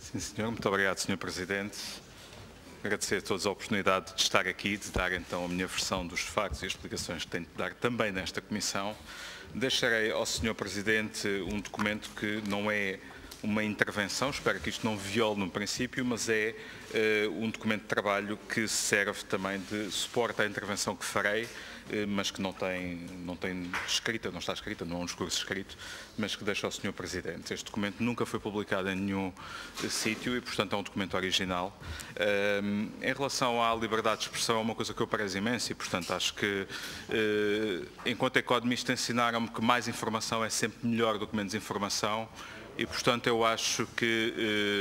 Sim, senhor. Muito obrigado, Sr. Presidente. Agradecer a todos a oportunidade de estar aqui, de dar então a minha versão dos factos e as explicações que tenho de dar também nesta comissão. Deixarei ao Sr. Presidente um documento que não é uma intervenção, espero que isto não viole no princípio, mas é um documento de trabalho que serve também de suporte à intervenção que farei, mas que não está escrita, não é um discurso escrito, mas que deixo ao Sr. Presidente. Este documento nunca foi publicado em nenhum sítio e, portanto, é um documento original. Em relação à liberdade de expressão, é uma coisa que eu prezo imenso e, portanto, acho que, enquanto economista, ensinaram-me que mais informação é sempre melhor do que menos informação e, portanto, eu acho que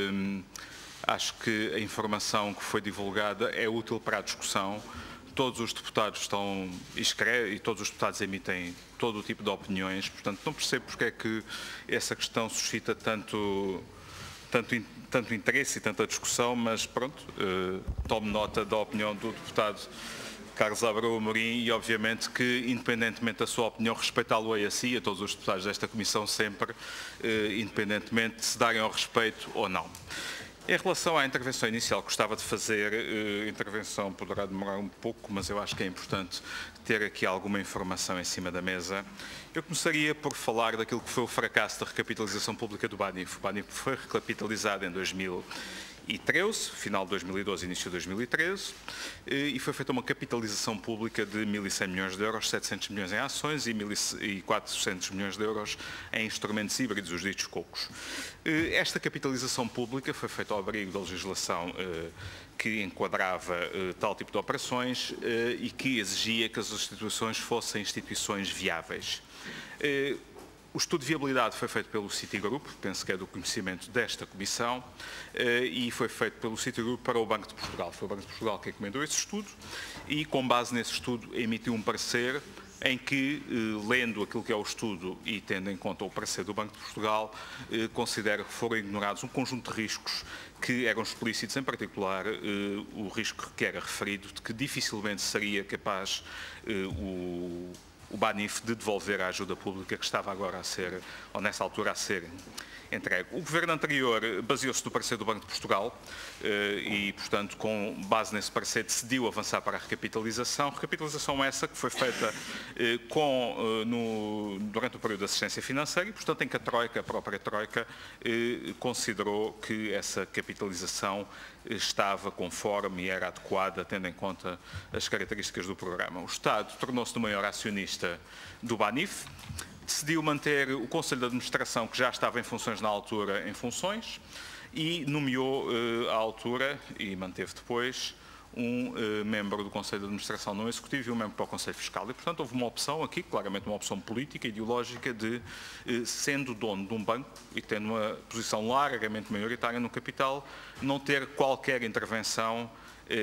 a informação que foi divulgada é útil para a discussão. Todos os deputados estão e todos os deputados emitem todo o tipo de opiniões, portanto não percebo porque é que essa questão suscita tanto interesse e tanta discussão, mas pronto, tomo nota da opinião do deputado Carlos Abreu Amorim e obviamente que, independentemente da sua opinião, respeitá-lo-ei a si e a todos os deputados desta comissão sempre, independentemente de se darem ao respeito ou não. Em relação à intervenção inicial que gostava de fazer, a intervenção poderá demorar um pouco, mas eu acho que é importante ter aqui alguma informação em cima da mesa. Eu começaria por falar daquilo que foi o fracasso da recapitalização pública do BANIF. O BANIF foi recapitalizado em 2013, final de 2012, início de 2013, e foi feita uma capitalização pública de 1.100 milhões de euros, 700 milhões em ações e 400 milhões de euros em instrumentos híbridos, os ditos cocos. Esta capitalização pública foi feita ao abrigo da legislação que enquadrava tal tipo de operações e que exigia que as instituições fossem instituições viáveis. O estudo de viabilidade foi feito pelo Citigroup, penso que é do conhecimento desta comissão, e foi feito pelo Citigroup para o Banco de Portugal. Foi o Banco de Portugal que encomendou esse estudo e, com base nesse estudo, emitiu um parecer em que, lendo aquilo que é o estudo e tendo em conta o parecer do Banco de Portugal, considera que foram ignorados um conjunto de riscos que eram explícitos, em particular o risco que era referido, de que dificilmente seria capaz o BANIF de devolver a ajuda pública que estava agora a ser, ou nessa altura, a ser entregue. O governo anterior baseou-se no parecer do Banco de Portugal e, portanto, com base nesse parecer, decidiu avançar para a recapitalização. Recapitalização essa que foi feita durante o período de assistência financeira e, portanto, em que a própria Troika, considerou que essa capitalização estava conforme e era adequada, tendo em conta as características do programa. O Estado tornou-se o maior acionista do BANIF, decidiu manter o Conselho de Administração, que já estava em funções na altura, em funções, e nomeou à altura, e manteve depois, um membro do Conselho de Administração não executivo e um membro para o Conselho Fiscal. E, portanto, houve uma opção aqui, claramente uma opção política, ideológica, de, sendo dono de um banco e tendo uma posição largamente maioritária no capital, não ter qualquer intervenção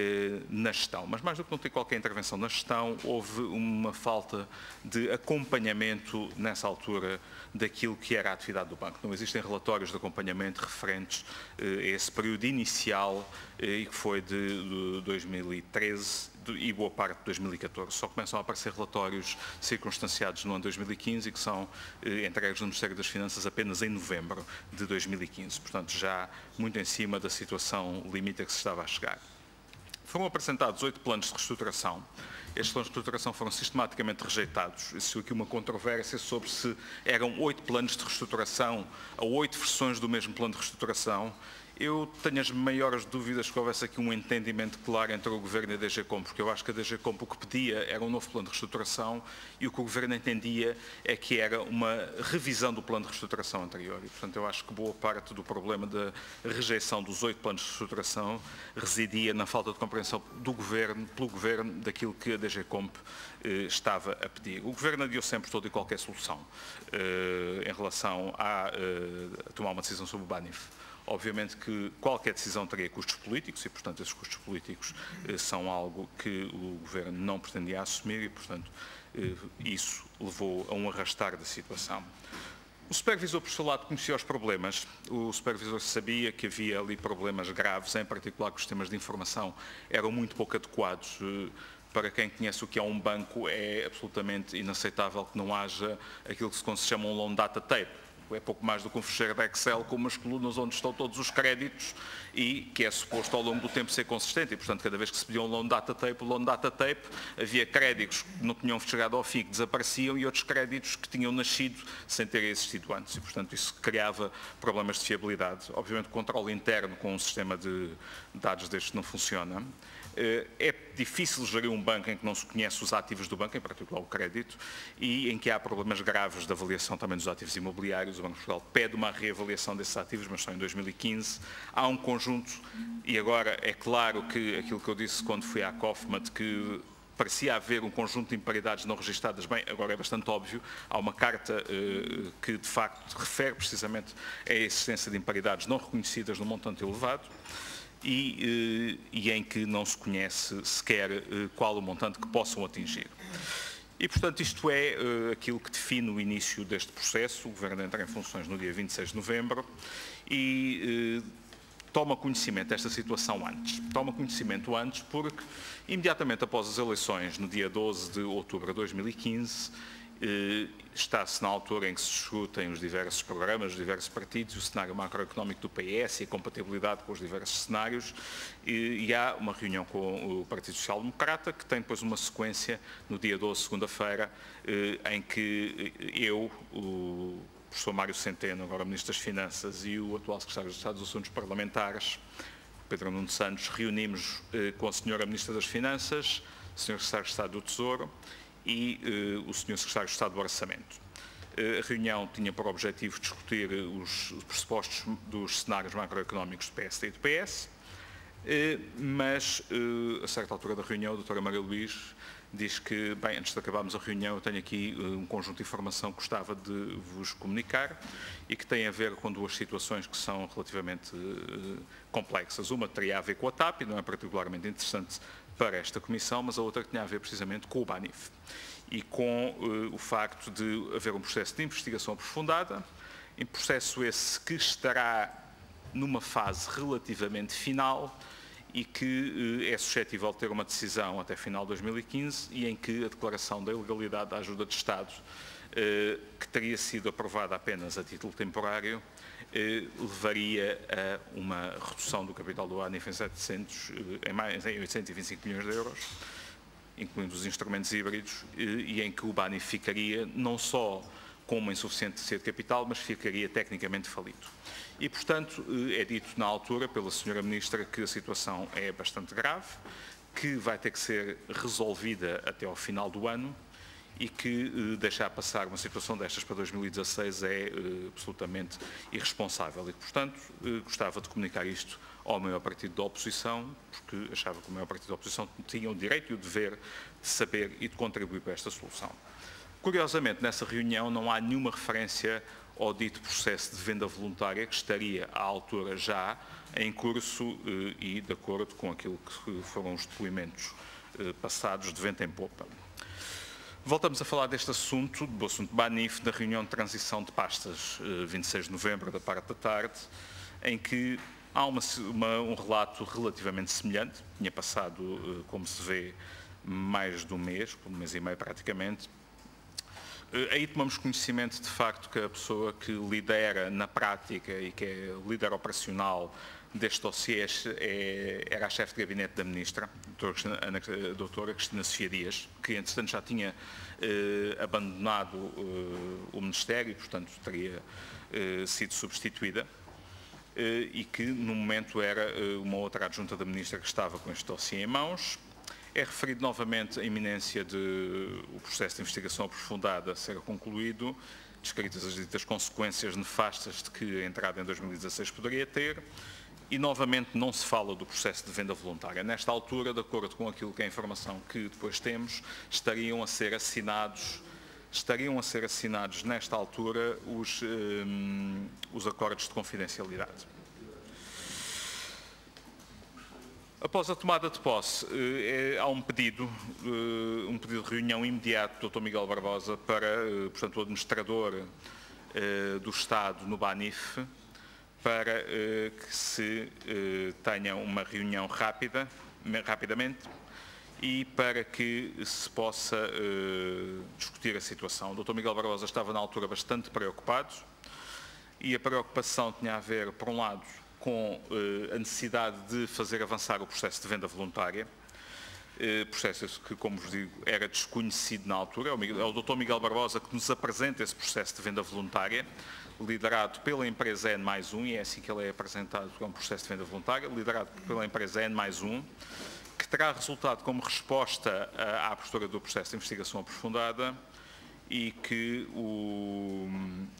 na gestão. Mas mais do que não ter qualquer intervenção na gestão, houve uma falta de acompanhamento nessa altura daquilo que era a atividade do banco. Não existem relatórios de acompanhamento referentes a esse período inicial e que foi de 2013 e boa parte de 2014. Só começam a aparecer relatórios circunstanciados no ano 2015 e que são entregues no Ministério das Finanças apenas em novembro de 2015. Portanto, já muito em cima da situação limite a que se estava a chegar. Foram apresentados 8 planos de reestruturação. Estes planos de reestruturação foram sistematicamente rejeitados. Existiu aqui uma controvérsia sobre se eram 8 planos de reestruturação ou 8 versões do mesmo plano de reestruturação. Eu tenho as maiores dúvidas que houvesse aqui um entendimento claro entre o Governo e a DG Comp, porque eu acho que a DG Comp o que pedia era um novo plano de reestruturação e o que o Governo entendia é que era uma revisão do plano de reestruturação anterior. E, portanto, eu acho que boa parte do problema da rejeição dos 8 planos de reestruturação residia na falta de compreensão do Governo, pelo Governo, daquilo que a DG Comp estava a pedir. O Governo adiou sempre toda e qualquer solução em relação a tomar uma decisão sobre o BANIF. Obviamente que qualquer decisão teria custos políticos e, portanto, esses custos políticos são algo que o Governo não pretendia assumir e, portanto, isso levou a um arrastar da situação. O supervisor, por seu lado, conhecia os problemas. O supervisor sabia que havia ali problemas graves, em particular que os sistemas de informação eram muito pouco adequados. Para quem conhece o que é um banco, é absolutamente inaceitável que não haja aquilo que se chama um long data tape. é pouco mais do que um fecheiro de Excel com umas colunas onde estão todos os créditos e que é suposto ao longo do tempo ser consistente. E, portanto, cada vez que se pedia um loan data tape, havia créditos que não tinham chegado ao fim, que desapareciam, e outros créditos que tinham nascido sem terem existido antes. E, portanto, isso criava problemas de fiabilidade. Obviamente, o controle interno com um sistema de dados destes não funciona. É difícil gerir um banco em que não se conhece os ativos do banco, em particular o crédito, e em que há problemas graves de avaliação também dos ativos imobiliários. O Banco de Portugal pede uma reavaliação desses ativos, mas só em 2015. Há um conjunto, e agora é claro que aquilo que eu disse quando fui à COFMAT, que parecia haver um conjunto de imparidades não registadas, bem, agora é bastante óbvio. Há uma carta que, de facto, refere precisamente a existência de imparidades não reconhecidas num montante elevado, e em que não se conhece sequer qual o montante que possam atingir. E, portanto, isto é aquilo que define o início deste processo. O Governo entra em funções no dia 26 de novembro e toma conhecimento desta situação antes. Toma conhecimento antes porque, imediatamente após as eleições, no dia 12 de outubro de 2015, está-se na altura em que se discutem os diversos programas, os diversos partidos, o cenário macroeconómico do PS e a compatibilidade com os diversos cenários, e há uma reunião com o Partido Social Democrata, que tem depois uma sequência no dia 12, segunda-feira, em que eu, o professor Mário Centeno, agora Ministro das Finanças, e o atual Secretário de Estado dos Assuntos Parlamentares, Pedro Nuno Santos, reunimos com a Sra. Ministra das Finanças, o Sr. Secretário de Estado do Tesouro e o Sr. Secretário de Estado do Orçamento. A reunião tinha por objetivo discutir os pressupostos dos cenários macroeconómicos do PSD e do PS, mas a certa altura da reunião, a doutora Maria Luís diz que, bem, antes de acabarmos a reunião, eu tenho aqui um conjunto de informação que gostava de vos comunicar e que tem a ver com duas situações que são relativamente complexas. Uma teria a ver com a TAP, e não é particularmente interessante para esta Comissão, mas a outra que tinha a ver precisamente com o BANIF e com o facto de haver um processo de investigação aprofundada, em processo esse que estará numa fase relativamente final e que é suscetível de ter uma decisão até final de 2015 e em que a declaração da ilegalidade da ajuda de Estado, que teria sido aprovada apenas a título temporário, levaria a uma redução do capital do ANIF em 825 milhões de euros, incluindo os instrumentos híbridos, e em que o BANIF ficaria não só com uma insuficiência de capital, mas ficaria tecnicamente falido. E, portanto, é dito na altura pela Sra. Ministra que a situação é bastante grave, que vai ter que ser resolvida até ao final do ano e que deixar passar uma situação destas para 2016 é absolutamente irresponsável. E, portanto, gostava de comunicar isto ao maior partido da oposição, porque achava que o maior partido da oposição tinha o direito e o dever de saber e de contribuir para esta solução. Curiosamente, nessa reunião não há nenhuma referência ao dito processo de venda voluntária que estaria à altura já em curso e de acordo com aquilo que foram os depoimentos passados de vento em popa. Voltamos a falar deste assunto, do assunto BANIF, na reunião de transição de pastas, 26 de novembro, da parte da tarde, em que há um relato relativamente semelhante. Tinha passado, como se vê, mais de um mês e meio praticamente. Aí tomamos conhecimento, de facto, que a pessoa que lidera na prática e que é líder operacional deste dossiê era a chefe de gabinete da Ministra, a doutora Cristina Sofia Dias, que, entretanto, já tinha abandonado o Ministério e, portanto, teria sido substituída, e que, no momento, era uma outra adjunta da Ministra que estava com este dossiê em mãos. É referido novamente a iminência de o processo de investigação aprofundada ser concluído, descritas as ditas consequências nefastas de que a entrada em 2016 poderia ter, e novamente não se fala do processo de venda voluntária. Nesta altura, de acordo com aquilo que é a informação que depois temos, estariam a ser assinados nesta altura os acordos de confidencialidade. Após a tomada de posse, há um pedido de reunião imediato do Dr. Miguel Barbosa para, portanto, o administrador do Estado no BANIF, para que se tenha uma reunião rapidamente e para que se possa discutir a situação. O Dr. Miguel Barbosa estava na altura bastante preocupado, e a preocupação tinha a ver, por um lado, com a necessidade de fazer avançar o processo de venda voluntária, processo que, como vos digo, era desconhecido na altura. É o Dr. Miguel Barbosa que nos apresenta esse processo de venda voluntária, liderado pela empresa N+1, e é assim que ele é apresentado, é um processo de venda voluntária, liderado pela empresa N+1, que terá resultado como resposta à abertura do processo de investigação aprofundada e que o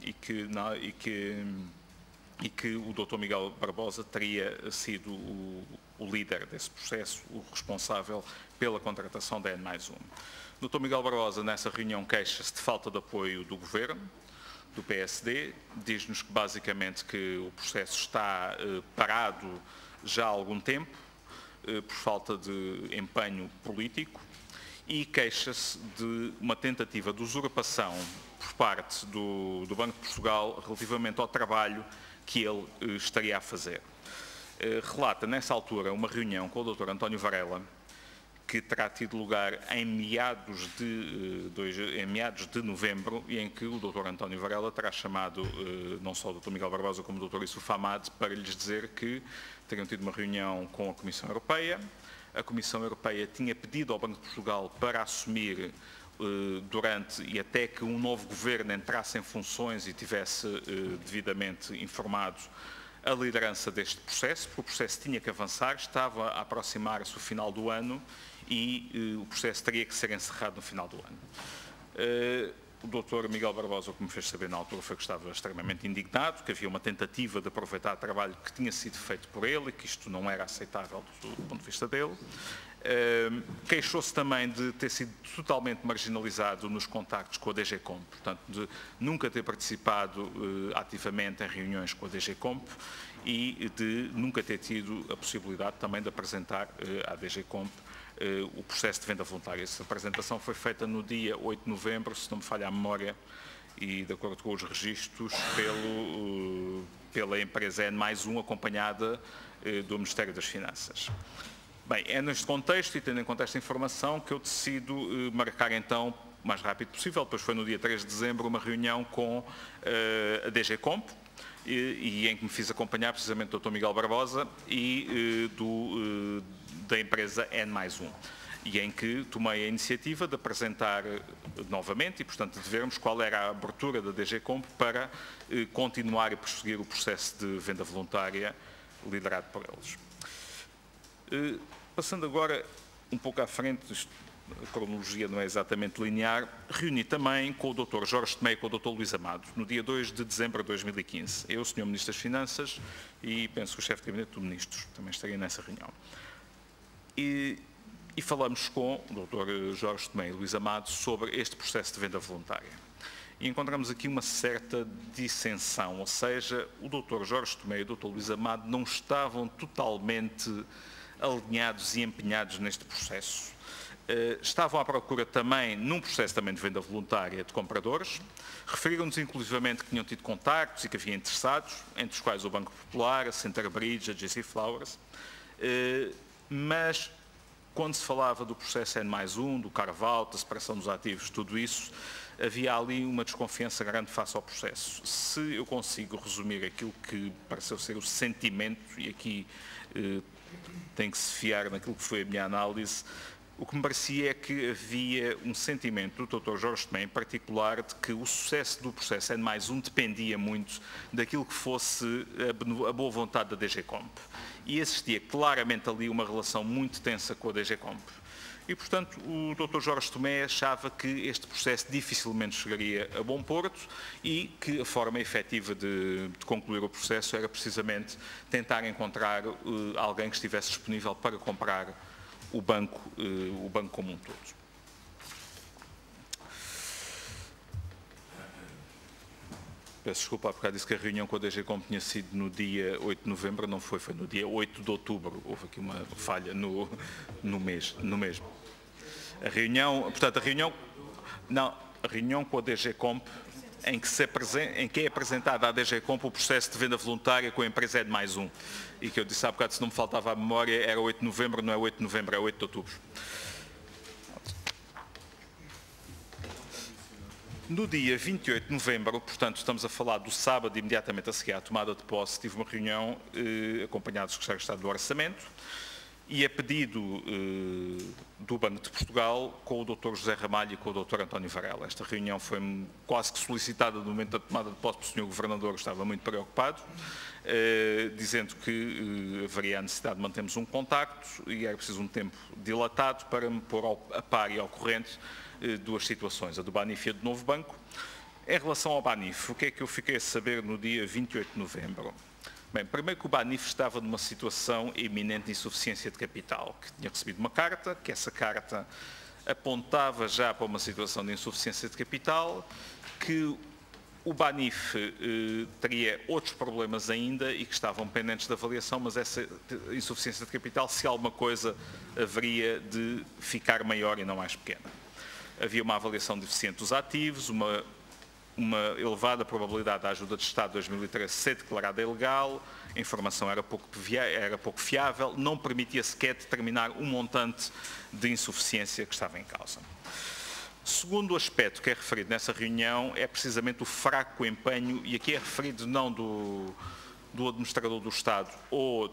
Dr. Miguel Barbosa teria sido o líder desse processo, o responsável pela contratação da N+1. O Dr. Miguel Barbosa, nessa reunião, queixa-se de falta de apoio do Governo, do PSD, diz-nos que basicamente que o processo está parado já há algum tempo, por falta de empenho político, e queixa-se de uma tentativa de usurpação por parte do Banco de Portugal relativamente ao trabalho que ele estaria a fazer. Relata, nessa altura, uma reunião com o Dr. António Varela, que terá tido lugar em meados de novembro, e em que o Dr. António Varela terá chamado não só o Dr. Miguel Barbosa como o Dr. Yusuf Hamad para lhes dizer que teriam tido uma reunião com a Comissão Europeia. A Comissão Europeia tinha pedido ao Banco de Portugal para assumir durante e até que um novo governo entrasse em funções e tivesse devidamente informado a liderança deste processo, porque o processo tinha que avançar, estava a aproximar-se o final do ano e o processo teria que ser encerrado no final do ano. O Dr. Miguel Barbosa, como me fez saber na altura, foi que estava extremamente indignado, que havia uma tentativa de aproveitar o trabalho que tinha sido feito por ele e que isto não era aceitável do ponto de vista dele. Queixou-se também de ter sido totalmente marginalizado nos contactos com a DGCOMP, portanto, de nunca ter participado ativamente em reuniões com a DGCOMP e de nunca ter tido a possibilidade também de apresentar à DGCOMP o processo de venda voluntária. Essa apresentação foi feita no dia 8 de novembro, se não me falha a memória, e de acordo com os registros, pela empresa N+1, acompanhada do Ministério das Finanças. Bem, é neste contexto e tendo em conta esta informação que eu decido marcar então, o mais rápido possível, depois foi no dia 3 de dezembro, uma reunião com a DGCOMP, e em que me fiz acompanhar precisamente do Dr. Miguel Barbosa e da empresa N+1, e em que tomei a iniciativa de apresentar novamente e, portanto, de vermos qual era a abertura da DGCOMP para continuar e prosseguir o processo de venda voluntária liderado por eles. Passando agora um pouco à frente, a cronologia não é exatamente linear, reuni também com o Dr. Jorge Tomé e com o Dr. Luís Amado, no dia 2 de dezembro de 2015. Eu, o Sr. Ministro das Finanças e penso que o chefe de gabinete do Ministro também estaria nessa reunião. E falamos com o Dr. Jorge Tomé e Luís Amado sobre este processo de venda voluntária. E encontramos aqui uma certa dissensão, ou seja, o Dr. Jorge Tomé e o Dr. Luís Amado não estavam totalmente alinhados e empenhados neste processo. Estavam à procura também, num processo também de venda voluntária de compradores, referiram-nos inclusivamente que tinham tido contactos e que havia interessados, entre os quais o Banco Popular, a Centerbridge, a JC Flowers, mas quando se falava do processo N+1, do carve-out, da separação dos ativos, tudo isso, havia ali uma desconfiança grande face ao processo. Se eu consigo resumir aquilo que pareceu ser o sentimento, e aqui tem que se fiar naquilo que foi a minha análise, o que me parecia é que havia um sentimento do Dr. Jorge Tomé, em particular, de que o sucesso do processo N+1 dependia muito daquilo que fosse a boa vontade da DGCOMP. E existia claramente ali uma relação muito tensa com a DGCOMP. E, portanto, o Dr. Jorge Tomé achava que este processo dificilmente chegaria a bom porto e que a forma efetiva de concluir o processo era precisamente tentar encontrar alguém que estivesse disponível para comprar o banco como um todo. Peço desculpa, porque disse que a reunião com a DGCOMP tinha sido no dia 8 de novembro, não foi, foi no dia 8 de outubro. Houve aqui uma falha no mesmo. A reunião, portanto, a reunião com a DGCOMP, em que é apresentada à DGCOMP o processo de venda voluntária com a empresa N+1. E que eu disse há bocado, se não me faltava a memória, era 8 de novembro, não é 8 de novembro, é 8 de outubro. No dia 28 de novembro, portanto, estamos a falar do sábado imediatamente a seguir à tomada de posse, tive uma reunião acompanhada do Secretário de Estado do Orçamento e a pedido do Banco de Portugal com o Dr. José Ramalho e com o Dr. António Varela. Esta reunião foi quase que solicitada no momento da tomada de posse, porque o Sr. Governador estava muito preocupado, dizendo que haveria a necessidade de mantermos um contacto e era preciso um tempo dilatado para me pôr a par e ao corrente duas situações, a do Banif e a do Novo Banco. Em relação ao Banif, o que é que eu fiquei a saber no dia 28 de novembro? Bem, primeiro que o Banif estava numa situação iminente de insuficiência de capital, que tinha recebido uma carta, que essa carta apontava já para uma situação de insuficiência de capital, que o Banif teria outros problemas ainda e que estavam pendentes de avaliação, mas essa insuficiência de capital, se alguma coisa, haveria de ficar maior e não mais pequena. Havia uma avaliação deficiente dos ativos, uma elevada probabilidade da ajuda de Estado de 2013 ser declarada ilegal, a informação era pouco fiável, não permitia sequer determinar um montante de insuficiência que estava em causa. Segundo aspecto que é referido nessa reunião é precisamente o fraco empenho, e aqui é referido não do administrador do Estado ou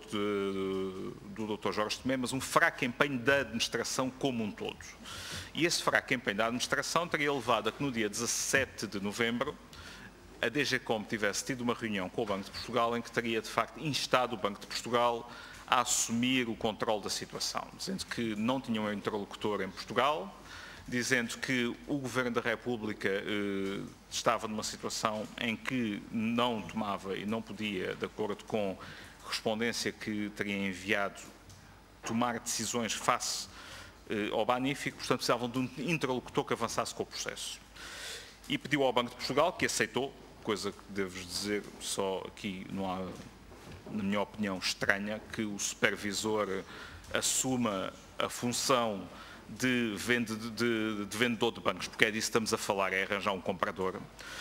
do Dr. Jorge Tomé, mas um fraco empenho da administração como um todo. E esse fraco empenho da administração teria levado a que no dia 17 de novembro a DGCOM tivesse tido uma reunião com o Banco de Portugal em que teria de facto instado o Banco de Portugal a assumir o controle da situação, dizendo que não tinha um interlocutor em Portugal, dizendo que o Governo da República estava numa situação em que não tomava e não podia, de acordo com a correspondência que teria enviado, tomar decisões face ao Banif, portanto precisavam de um interlocutor que avançasse com o processo. E pediu ao Banco de Portugal, que aceitou, coisa que devo dizer só aqui, não há, na minha opinião, estranha, que o supervisor assuma a função de vendedor de bancos, porque é disso que estamos a falar, é arranjar um comprador.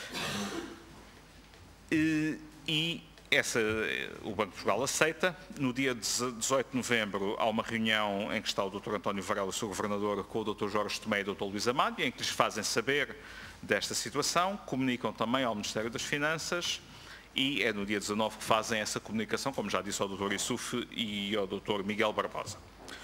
O Banco de Portugal aceita. No dia 18 de novembro há uma reunião em que está o Dr. António Varela, o Sr. Governador, com o Dr. Jorge Tomé e o Dr. Luís Amado, em que lhes fazem saber desta situação, comunicam também ao Ministério das Finanças e é no dia 19 que fazem essa comunicação, como já disse ao Dr. Issouf e ao Dr. Miguel Barbosa.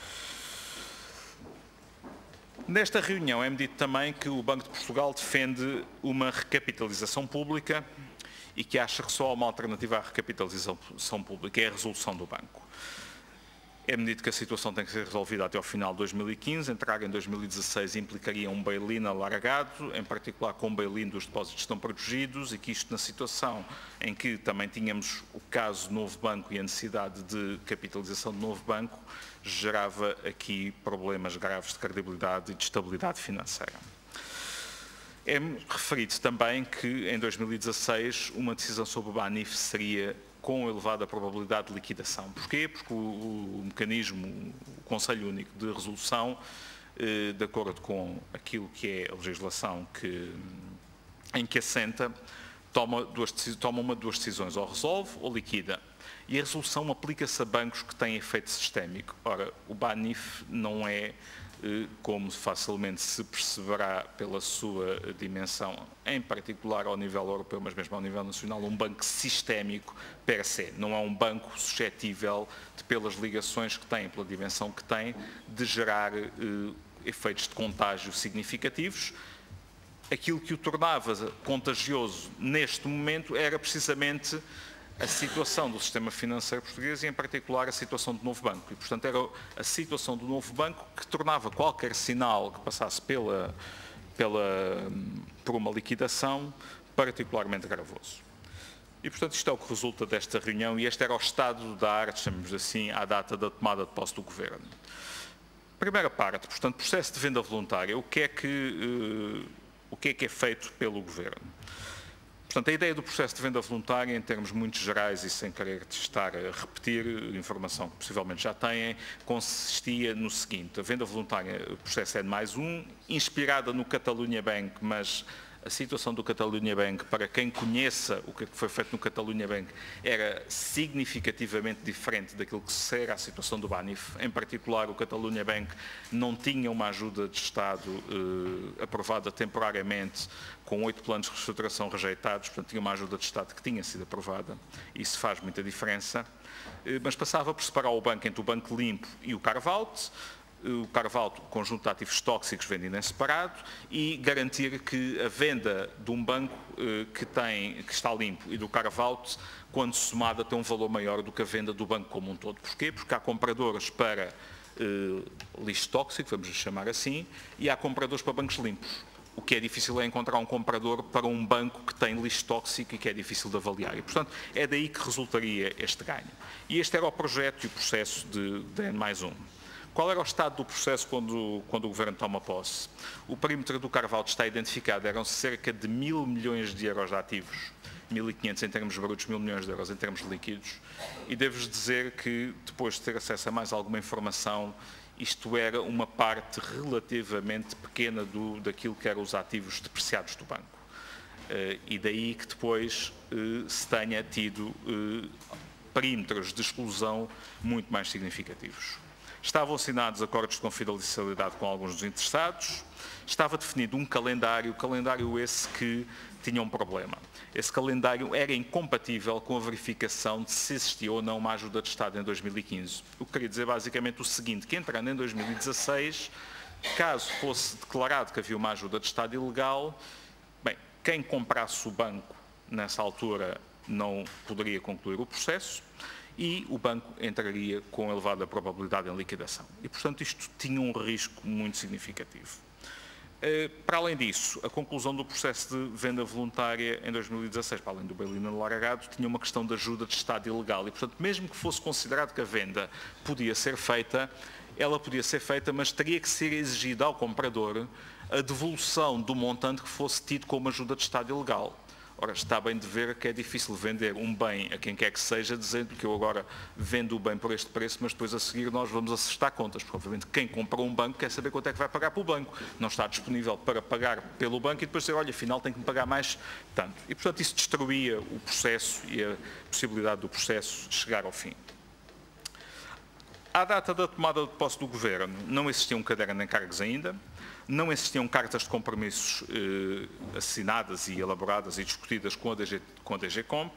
Nesta reunião é-me dito também que o Banco de Portugal defende uma recapitalização pública e que acha que só há uma alternativa à recapitalização pública, é a resolução do banco. É-me dito que a situação tem que ser resolvida até ao final de 2015, entrar em 2016 implicaria um bail-in alargado, em particular com o bail-in dos depósitos que estão protegidos, e que isto na situação em que também tínhamos o caso Novo Banco e a necessidade de capitalização do Novo Banco, gerava aqui problemas graves de credibilidade e de estabilidade financeira. É-me referido também que em 2016 uma decisão sobre o Banif seria com elevada probabilidade de liquidação. Porquê? Porque o mecanismo, o Conselho Único de Resolução, de acordo com aquilo que é a legislação em que assenta, toma uma de duas decisões, ou resolve ou liquida. E a resolução aplica-se a bancos que têm efeito sistémico. Ora, o Banif não é, como facilmente se perceberá pela sua dimensão, em particular ao nível europeu, mas mesmo ao nível nacional, um banco sistémico per se. Não é um banco suscetível, pelas ligações que tem, pela dimensão que tem, de gerar efeitos de contágio significativos. Aquilo que o tornava contagioso neste momento era precisamente a situação do sistema financeiro português e, em particular, a situação do Novo Banco. E, portanto, era a situação do Novo Banco que tornava qualquer sinal que passasse por uma liquidação particularmente gravoso. E, portanto, isto é o que resulta desta reunião e este era o estado da arte, chamemos assim, à data da tomada de posse do Governo. Primeira parte, portanto, processo de venda voluntária. O que é que é feito pelo Governo? Portanto, a ideia do processo de venda voluntária, em termos muito gerais e sem querer estar a repetir informação que possivelmente já têm, consistia no seguinte: a venda voluntária, o processo é de mais um, inspirada no Catalunya Bank, mas A situação do Catalunya Bank, para quem conheça o que foi feito no Catalunya Bank, era significativamente diferente daquilo que era a situação do Banif. Em particular, o Catalunya Bank não tinha uma ajuda de Estado aprovada temporariamente, com 8 planos de reestruturação rejeitados, portanto tinha uma ajuda de Estado que tinha sido aprovada. Isso faz muita diferença. Mas passava por separar o banco entre o Banco Limpo e o Carvault. O Carvault, o conjunto de ativos tóxicos vendido em separado, e garantir que a venda de um banco que está limpo e do Carvault, quando somada, tem um valor maior do que a venda do banco como um todo. Porquê? Porque há compradores para lixo tóxico, vamos chamar assim, e há compradores para bancos limpos. O que é difícil é encontrar um comprador para um banco que tem lixo tóxico e que é difícil de avaliar. E, portanto, é daí que resultaria este ganho. E este era o projeto e o processo de N+1. Qual era o estado do processo quando o Governo toma posse? O perímetro do Carvault está identificado, eram cerca de 1.000 milhões de euros de ativos, 1.500 em termos brutos, 1.000 milhões de euros em termos líquidos, e devo-vos dizer que, depois de ter acesso a mais alguma informação, isto era uma parte relativamente pequena daquilo que eram os ativos depreciados do banco. E daí que depois se tenha tido perímetros de exclusão muito mais significativos. Estavam assinados acordos de confidencialidade com alguns dos interessados, estava definido um calendário esse que tinha um problema. Esse calendário era incompatível com a verificação de se existia ou não uma ajuda de Estado em 2015. O que queria dizer basicamente o seguinte, que entrando em 2016, caso fosse declarado que havia uma ajuda de Estado ilegal, bem, quem comprasse o banco nessa altura não poderia concluir o processo, e o banco entraria com elevada probabilidade em liquidação. E, portanto, isto tinha um risco muito significativo. Para além disso, a conclusão do processo de venda voluntária em 2016, para além do bail-in alargado, tinha uma questão de ajuda de Estado ilegal. E, portanto, mesmo que fosse considerado que a venda podia ser feita, ela podia ser feita, mas teria que ser exigida ao comprador a devolução do montante que fosse tido como ajuda de Estado ilegal. Ora, está bem de ver que é difícil vender um bem a quem quer que seja, dizendo que eu agora vendo o bem por este preço, mas depois a seguir nós vamos acertar contas, porque obviamente quem comprou um banco quer saber quanto é que vai pagar pelo banco. Não está disponível para pagar pelo banco e depois dizer, olha, afinal tem que me pagar mais tanto. E, portanto, isso destruía o processo e a possibilidade do processo chegar ao fim. À data da tomada de posse do Governo, não existia um caderno de encargos ainda, não existiam cartas de compromissos assinadas e elaboradas e discutidas com a DG-Comp.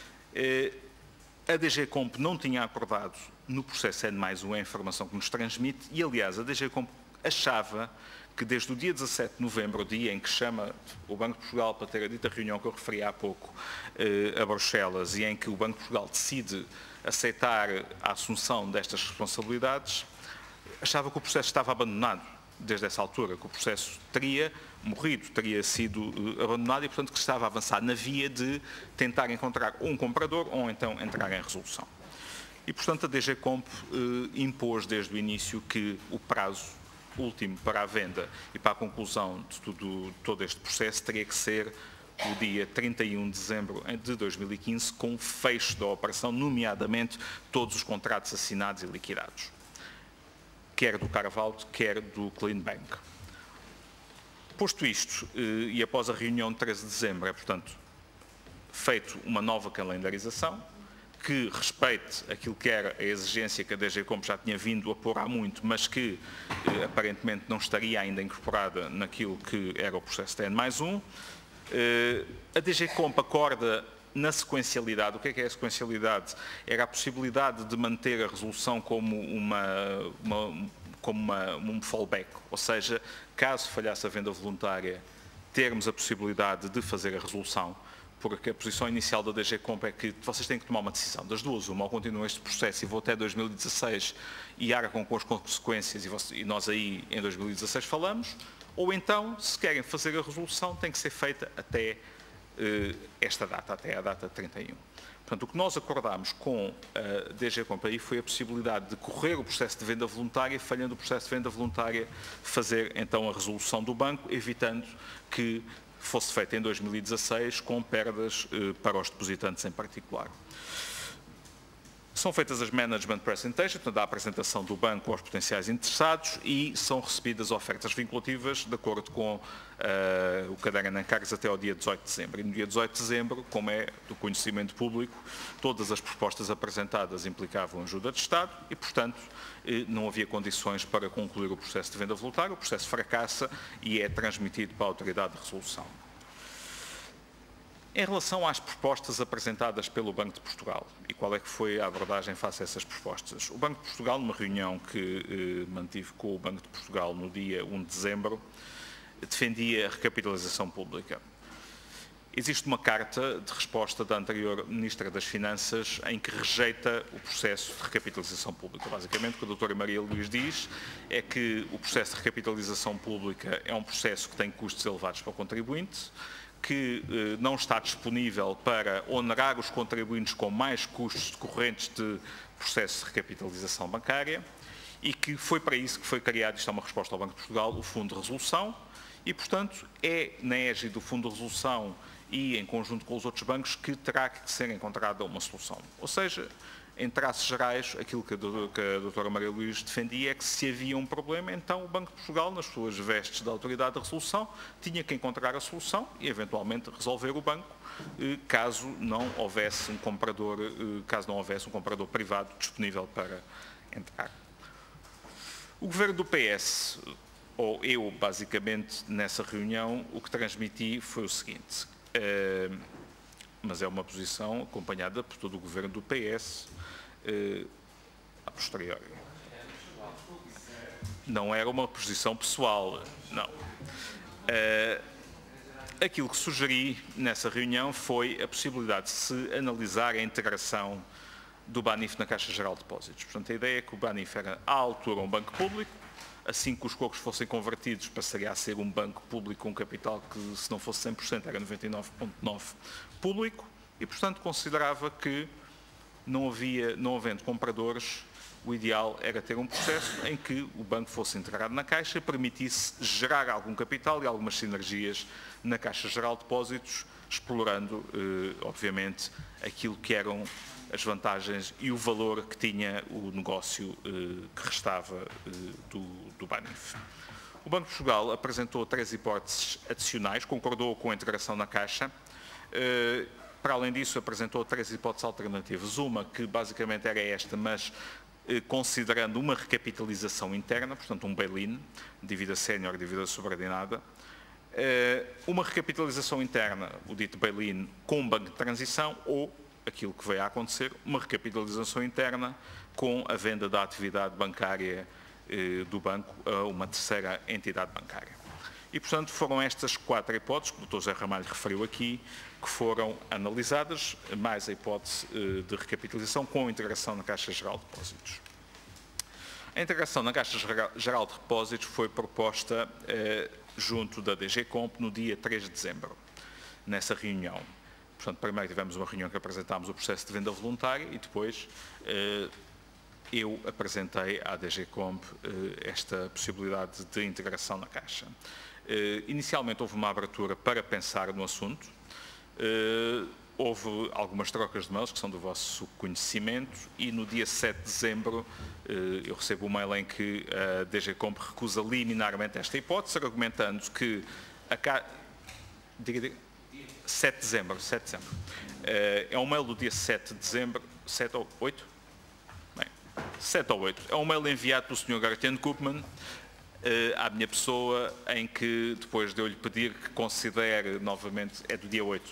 A DG-Comp não tinha acordado no processo N+1 a informação que nos transmite e, aliás, a DG-Comp achava que desde o dia 17 de novembro, o dia em que chama o Banco de Portugal para ter a dita reunião que eu referi há pouco a Bruxelas e em que o Banco de Portugal decide aceitar a assunção destas responsabilidades, achava que o processo estava abandonado desde essa altura, que o processo teria morrido, teria sido abandonado e, portanto, que estava a avançar na via de tentar encontrar um comprador ou então entrar em resolução. E, portanto, a DG-Comp impôs desde o início que o prazo último para a venda e para a conclusão de todo este processo teria que ser o dia 31 de dezembro de 2015, com o fecho da operação, nomeadamente todos os contratos assinados e liquidados, quer do Carvault, quer do Clean Bank. Posto isto, e após a reunião de 13 de dezembro, é, portanto, feito uma nova calendarização, que respeite aquilo que era a exigência que a DG-Comp já tinha vindo a pôr há muito, mas que aparentemente não estaria ainda incorporada naquilo que era o processo de N+1. A DG-Comp acorda na sequencialidade. O que é a sequencialidade? Era a possibilidade de manter a resolução como um fallback, ou seja, caso falhasse a venda voluntária, termos a possibilidade de fazer a resolução, porque a posição inicial da DG-Comp é que vocês têm que tomar uma decisão das duas, uma, ou continuam este processo e vou até 2016 e arcam com as consequências e nós aí em 2016 falamos, ou então, se querem fazer a resolução, tem que ser feita até esta data, até a data 31. Portanto, o que nós acordámos com a DG-Comp aí foi a possibilidade de correr o processo de venda voluntária e, falhando o processo de venda voluntária, fazer então a resolução do banco, evitando que fosse feita em 2016 com perdas para os depositantes em particular. São feitas as Management Presentations, portanto, a apresentação do banco aos potenciais interessados e são recebidas ofertas vinculativas de acordo com o caderno de encargos até ao dia 18 de dezembro. E no dia 18 de dezembro, como é do conhecimento público, todas as propostas apresentadas implicavam ajuda de Estado e, portanto, não havia condições para concluir o processo de venda voluntária. O processo fracassa e é transmitido para a autoridade de resolução. Em relação às propostas apresentadas pelo Banco de Portugal e qual é que foi a abordagem face a essas propostas, o Banco de Portugal, numa reunião que mantive com o Banco de Portugal no dia 1 de dezembro, defendia a recapitalização pública. Existe uma carta de resposta da anterior Ministra das Finanças em que rejeita o processo de recapitalização pública. Basicamente, o que a doutora Maria Luís diz é que o processo de recapitalização pública é um processo que tem custos elevados para o contribuinte, que não está disponível para onerar os contribuintes com mais custos decorrentes de processo de recapitalização bancária e que foi para isso que foi criado, isto é uma resposta ao Banco de Portugal, o Fundo de Resolução e, portanto, é na égide do Fundo de Resolução e em conjunto com os outros bancos que terá que ser encontrada uma solução. Ou seja, em traços gerais, aquilo que a doutora Maria Luís defendia é que se havia um problema, então o Banco de Portugal, nas suas vestes da autoridade de resolução, tinha que encontrar a solução e, eventualmente, resolver o banco, caso não houvesse um comprador privado disponível para entrar. O governo do PS, ou eu, basicamente, nessa reunião, o que transmiti foi o seguinte, mas é uma posição acompanhada por todo o governo do PS, a posteriori. Não era uma posição pessoal, não. Aquilo que sugeri nessa reunião foi a possibilidade de se analisar a integração do BANIF na Caixa Geral de Depósitos. Portanto, a ideia é que o BANIF era, à altura, um banco público, assim que os cocos fossem convertidos, passaria a ser um banco público com um capital que, se não fosse 100%, era 99,9% público, e, portanto, considerava que, não havendo compradores, o ideal era ter um processo em que o banco fosse integrado na Caixa e permitisse gerar algum capital e algumas sinergias na Caixa Geral de Depósitos, explorando, obviamente, aquilo que eram as vantagens e o valor que tinha o negócio que restava do BANIF. O Banco de Portugal apresentou 3 hipóteses adicionais, concordou com a integração na Caixa. Para além disso, apresentou 3 hipóteses alternativas. Uma que basicamente era esta, mas considerando uma recapitalização interna, portanto um bail-in, dívida sénior, dívida subordinada. Uma recapitalização interna, o dito bail-in, com um banco de transição ou, aquilo que veio a acontecer, uma recapitalização interna com a venda da atividade bancária do banco a uma terceira entidade bancária. E, portanto, foram estas 4 hipóteses, que o Dr. José Ramalho referiu aqui, que foram analisadas, mais a hipótese de recapitalização com a integração na Caixa Geral de Depósitos. A integração na Caixa Geral de Depósitos foi proposta junto da DG Comp no dia 3 de dezembro, nessa reunião. Portanto, primeiro tivemos uma reunião que apresentámos o processo de venda voluntária e depois eu apresentei à DG Comp esta possibilidade de integração na Caixa. Inicialmente houve uma abertura para pensar no assunto, houve algumas trocas de mails que são do vosso conhecimento e no dia 7 de dezembro eu recebo um mail em que a DG Comp recusa liminarmente esta hipótese, argumentando que a Caixa... 7 de dezembro. É um mail do dia 7 de dezembro, 7 ou 8? Bem, 7 ou 8. É um mail enviado pelo Sr. Garten Koopman à minha pessoa, em que, depois de eu lhe pedir que considere novamente, é do dia 8,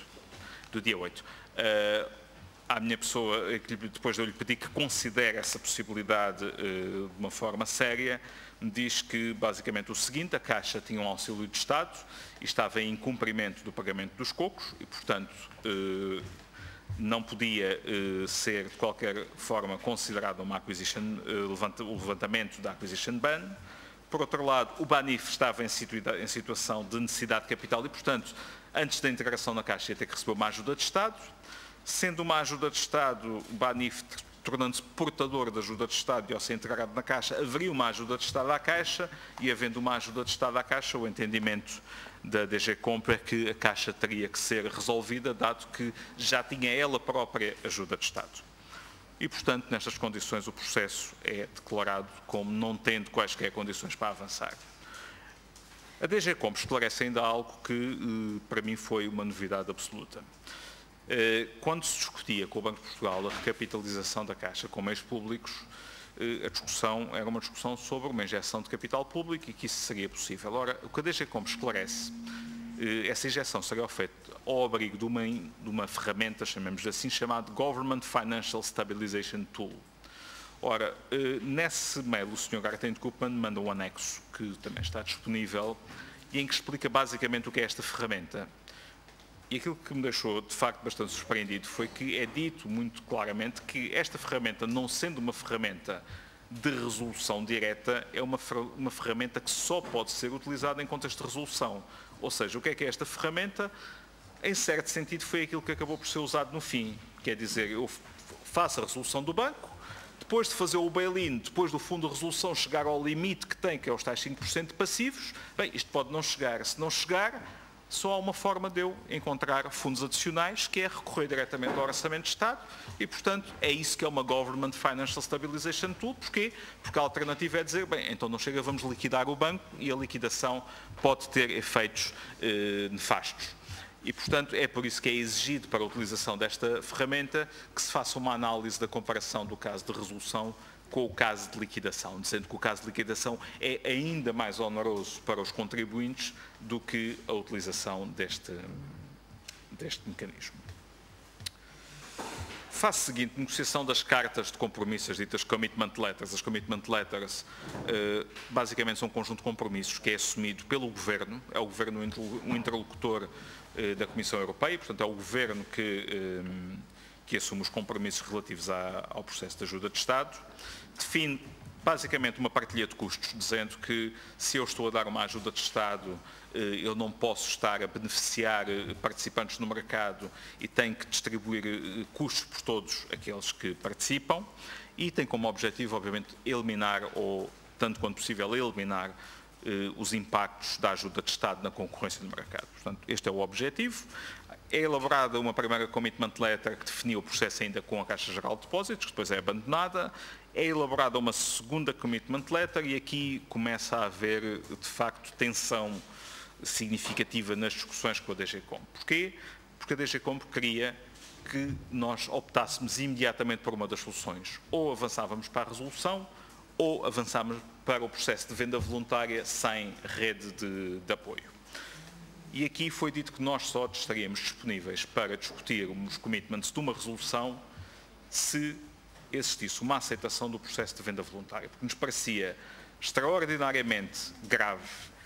à minha pessoa, depois de eu lhe pedir que considere essa possibilidade de uma forma séria, me diz que, basicamente, o seguinte: a Caixa tinha um auxílio de Estado e estava em incumprimento do pagamento dos cocos e, portanto, não podia ser, de qualquer forma, considerado uma acquisition, o levantamento da acquisition ban. Por outro lado, o BANIF estava em situação de necessidade de capital e, portanto, antes da integração na Caixa, ia ter que receber uma ajuda de Estado. Sendo uma ajuda de Estado, o BANIF tornando-se portador da ajuda de Estado e ao ser integrado na Caixa, haveria uma ajuda de Estado à Caixa e, havendo uma ajuda de Estado à Caixa, o entendimento da DG Comp é que a Caixa teria que ser resolvida, dado que já tinha ela própria ajuda de Estado. e, portanto, nestas condições o processo é declarado como não tendo quaisquer condições para avançar. A DG Comp esclarece ainda algo que, para mim, foi uma novidade absoluta. Quando se discutia com o Banco de Portugal a recapitalização da Caixa com meios públicos, a discussão era uma discussão sobre uma injeção de capital público e que isso seria possível. Ora, o que a DG Comp esclarece, essa injeção seria feita ao abrigo de uma ferramenta, chamemos assim, chamada Government Financial Stabilization Tool. Ora, nesse mail o Sr. Garten de Koopman manda um anexo que também está disponível e em que explica basicamente o que é esta ferramenta. E aquilo que me deixou, de facto, bastante surpreendido foi que é dito muito claramente que esta ferramenta, não sendo uma ferramenta de resolução direta, é uma ferramenta que só pode ser utilizada em contexto de resolução. Ou seja, o que é esta ferramenta? Em certo sentido, foi aquilo que acabou por ser usado no fim. Quer dizer, eu faço a resolução do banco, depois de fazer o bail-in, depois do fundo de resolução chegar ao limite que tem, que é os tais 5% de passivos, bem, isto pode não chegar. Se não chegar, só há uma forma de eu encontrar fundos adicionais, que é recorrer diretamente ao Orçamento de Estado e, portanto, é isso que é uma Government Financial Stabilization Tool. Porquê? Porque a alternativa é dizer, bem, então não chega, vamos liquidar o banco e a liquidação pode ter efeitos nefastos. E, portanto, é por isso que é exigido para a utilização desta ferramenta que se faça uma análise da comparação do caso de resolução com o caso de liquidação, dizendo que o caso de liquidação é ainda mais oneroso para os contribuintes do que a utilização deste mecanismo. Fase seguinte, negociação das cartas de compromissos, as ditas commitment letters. As commitment letters basicamente são um conjunto de compromissos que é assumido pelo Governo, é o Governo um interlocutor da Comissão Europeia, portanto é o Governo que assume os compromissos relativos ao processo de ajuda de Estado, define basicamente uma partilha de custos, dizendo que se eu estou a dar uma ajuda de Estado, eu não posso estar a beneficiar participantes no mercado e tenho que distribuir custos por todos aqueles que participam e tem como objetivo, obviamente, eliminar, ou tanto quanto possível, eliminar os impactos da ajuda de Estado na concorrência do mercado. Portanto, este é o objetivo. É elaborada uma primeira commitment letter que definia o processo ainda com a Caixa Geral de Depósitos, que depois é abandonada. É elaborada uma segunda commitment letter e aqui começa a haver, de facto, tensão significativa nas discussões com a DG Comp. Porquê? Porque a DG Comp queria que nós optássemos imediatamente por uma das soluções. Ou avançávamos para a resolução, ou avançávamos para o processo de venda voluntária sem rede de apoio. E aqui foi dito que nós só estaríamos disponíveis para discutir os commitments de uma resolução se existisse uma aceitação do processo de venda voluntária, porque nos parecia extraordinariamente grave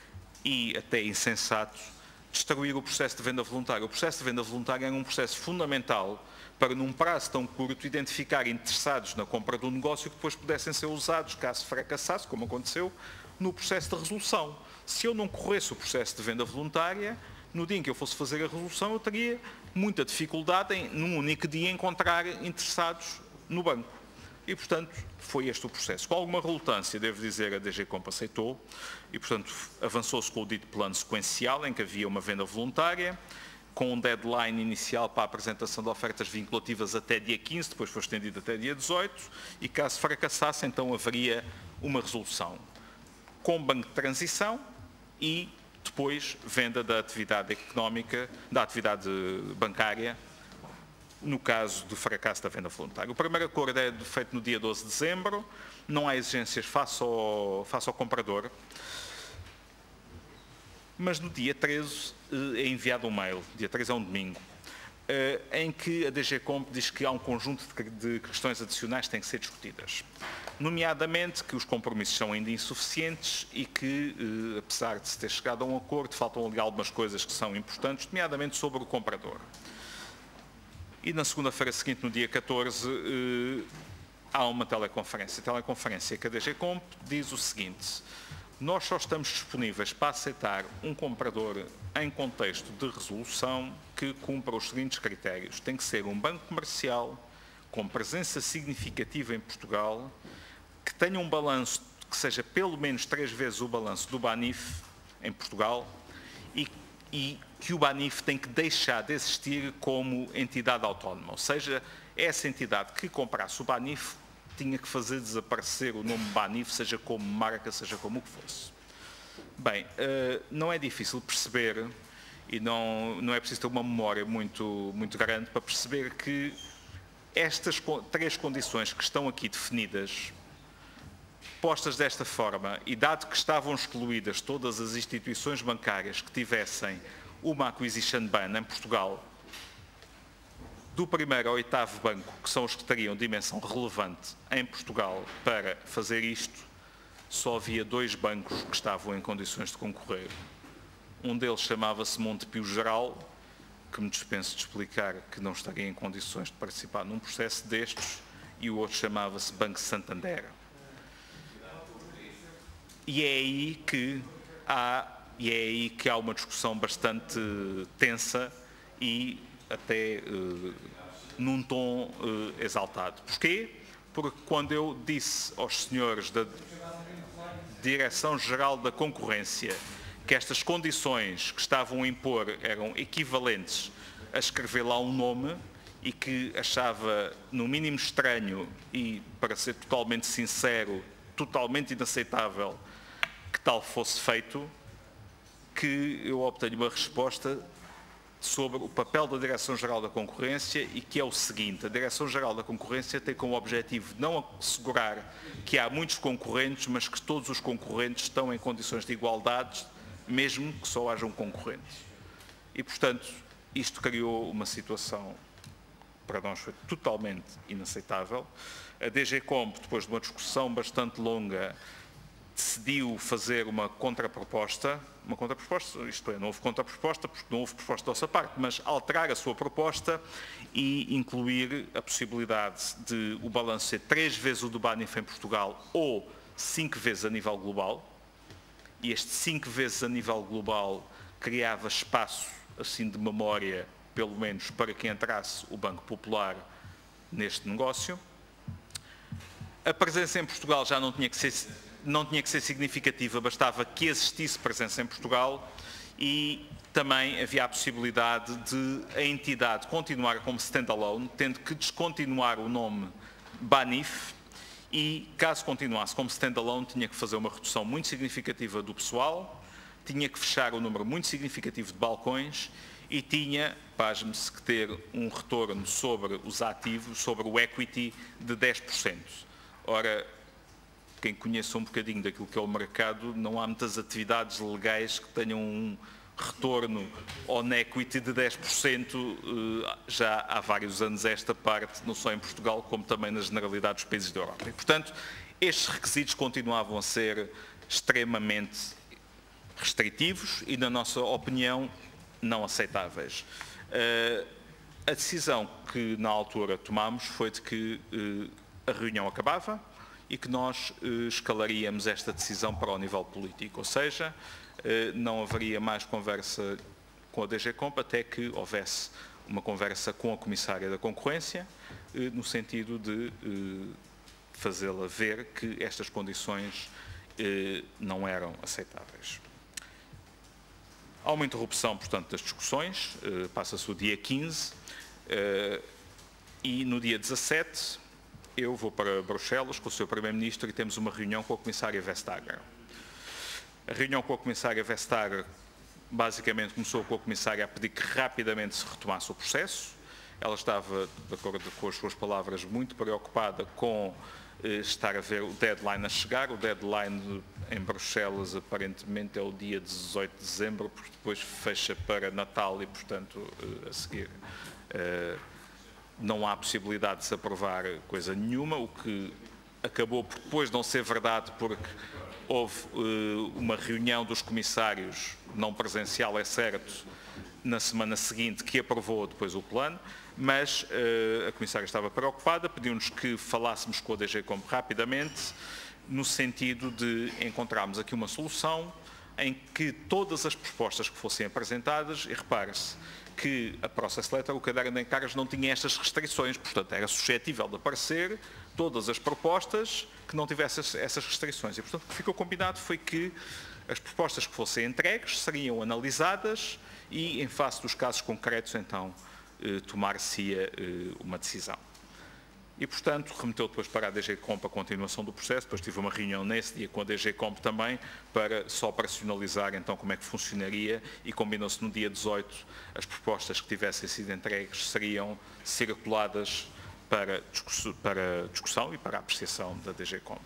e até insensato destruir o processo de venda voluntária. O processo de venda voluntária é um processo fundamental para, num prazo tão curto, identificar interessados na compra do negócio que depois pudessem ser usados, caso fracassasse, como aconteceu, no processo de resolução. Se eu não corresse o processo de venda voluntária, no dia em que eu fosse fazer a resolução, eu teria muita dificuldade em, num único dia, encontrar interessados no banco. E, portanto, foi este o processo. Com alguma relutância, devo dizer, a DG Comp aceitou e, portanto, avançou-se com o dito plano sequencial, em que havia uma venda voluntária, com um deadline inicial para a apresentação de ofertas vinculativas até dia 15, depois foi estendido até dia 18, e caso fracassasse, então haveria uma resolução com banco de transição e depois venda da atividade económica, da atividade bancária, no caso do fracasso da venda voluntária. O primeiro acordo é feito no dia 12 de dezembro, não há exigências face ao comprador, mas no dia 13 é enviado um mail, dia 13 é um domingo, em que a DG Comp diz que há um conjunto de questões adicionais que têm que ser discutidas. Nomeadamente que os compromissos são ainda insuficientes e que, apesar de se ter chegado a um acordo, faltam ali algumas coisas que são importantes, nomeadamente sobre o comprador. E na segunda-feira seguinte, no dia 14, há uma teleconferência. A teleconferência que a DG Comp diz o seguinte: nós só estamos disponíveis para aceitar um comprador em contexto de resolução que cumpra os seguintes critérios. Tem que ser um banco comercial com presença significativa em Portugal, que tenha um balanço que seja pelo menos 3 vezes o balanço do BANIF em Portugal e que o BANIF tem que deixar de existir como entidade autónoma. Ou seja, essa entidade que comprasse o Banif tinha que fazer desaparecer o nome Banif, seja como marca, seja como o que fosse. Bem, não é difícil perceber, e não é preciso ter uma memória muito grande para perceber que estas 3 condições que estão aqui definidas, postas desta forma, e dado que estavam excluídas todas as instituições bancárias que tivessem uma acquisition ban em Portugal, do 1º ao 8º banco, que são os que teriam dimensão relevante em Portugal para fazer isto, só havia 2 bancos que estavam em condições de concorrer. Um deles chamava-se Montepio Geral, que me dispenso de explicar que não estaria em condições de participar num processo destes, e o outro chamava-se Banco Santander. E é aí que há uma discussão bastante tensa e até num tom exaltado. Porquê? Porque quando eu disse aos senhores da Direção-Geral da Concorrência que estas condições que estavam a impor eram equivalentes a escrever lá um nome e que achava no mínimo estranho e, para ser totalmente sincero, totalmente inaceitável que tal fosse feito, que eu obtenho uma resposta sobre o papel da Direção-Geral da Concorrência e que é o seguinte: a Direção-Geral da Concorrência tem como objetivo não assegurar que há muitos concorrentes, mas que todos os concorrentes estão em condições de igualdade, mesmo que só haja um concorrente. E, portanto, isto criou uma situação, para nós foi totalmente inaceitável. A DG Comp, depois de uma discussão bastante longa, decidiu fazer uma contraproposta, isto é, não houve contraproposta porque não houve proposta da nossa parte, mas alterar a sua proposta e incluir a possibilidade de o balanço ser 3 vezes o do Banif em Portugal ou 5 vezes a nível global. E este 5 vezes a nível global criava espaço, assim de memória, pelo menos para que entrasse o Banco Popular neste negócio. A presença em Portugal já não tinha que ser significativa, bastava que existisse presença em Portugal, e também havia a possibilidade de a entidade continuar como standalone, tendo que descontinuar o nome Banif, e caso continuasse como standalone tinha que fazer uma redução muito significativa do pessoal, tinha que fechar um número muito significativo de balcões e tinha, pasme-se, que ter um retorno sobre os ativos, sobre o equity, de 10%. Ora, quem conheça um bocadinho daquilo que é o mercado, não há muitas atividades legais que tenham um retorno on equity de 10%, já há vários anos esta parte, não só em Portugal, como também na generalidade dos países da Europa. E, portanto, estes requisitos continuavam a ser extremamente restritivos e, na nossa opinião, não aceitáveis. A decisão que na altura tomámos foi de que a reunião acabava e que nós escalaríamos esta decisão para o nível político, ou seja, não haveria mais conversa com a DG Comp até que houvesse uma conversa com a Comissária da Concorrência, no sentido de fazê-la ver que estas condições não eram aceitáveis. Há uma interrupção, portanto, das discussões, passa-se o dia 15, e no dia 17 eu vou para Bruxelas com o Sr. Primeiro-Ministro e temos uma reunião com a Comissária Vestager. A reunião com a Comissária Vestager basicamente começou com a Comissária a pedir que rapidamente se retomasse o processo. Ela estava, de acordo com as suas palavras, muito preocupada com estar a ver o deadline a chegar. O deadline em Bruxelas aparentemente é o dia 18 de dezembro, porque depois fecha para Natal e, portanto, a seguir não há possibilidade de se aprovar coisa nenhuma, o que acabou por depois não ser verdade, porque houve uma reunião dos comissários, não presencial, é certo, na semana seguinte, que aprovou depois o plano, mas a comissária estava preocupada, pediu-nos que falássemos com a DG Comp rapidamente, no sentido de encontrarmos aqui uma solução em que todas as propostas que fossem apresentadas, e repare-se que a Process Letter, o caderno de encargos, não tinha estas restrições, portanto era suscetível de aparecer todas as propostas que não tivessem essas restrições. E, portanto, o que ficou combinado foi que as propostas que fossem entregues seriam analisadas e, em face dos casos concretos, então, tomar-se-ia uma decisão. e, portanto, remeteu depois para a DG Comp a continuação do processo. Depois tive uma reunião nesse dia com a DG Comp também, para só operacionalizar então como é que funcionaria, e combinou-se no dia 18 as propostas que tivessem sido entregues seriam circuladas para discussão e para apreciação da DG Comp.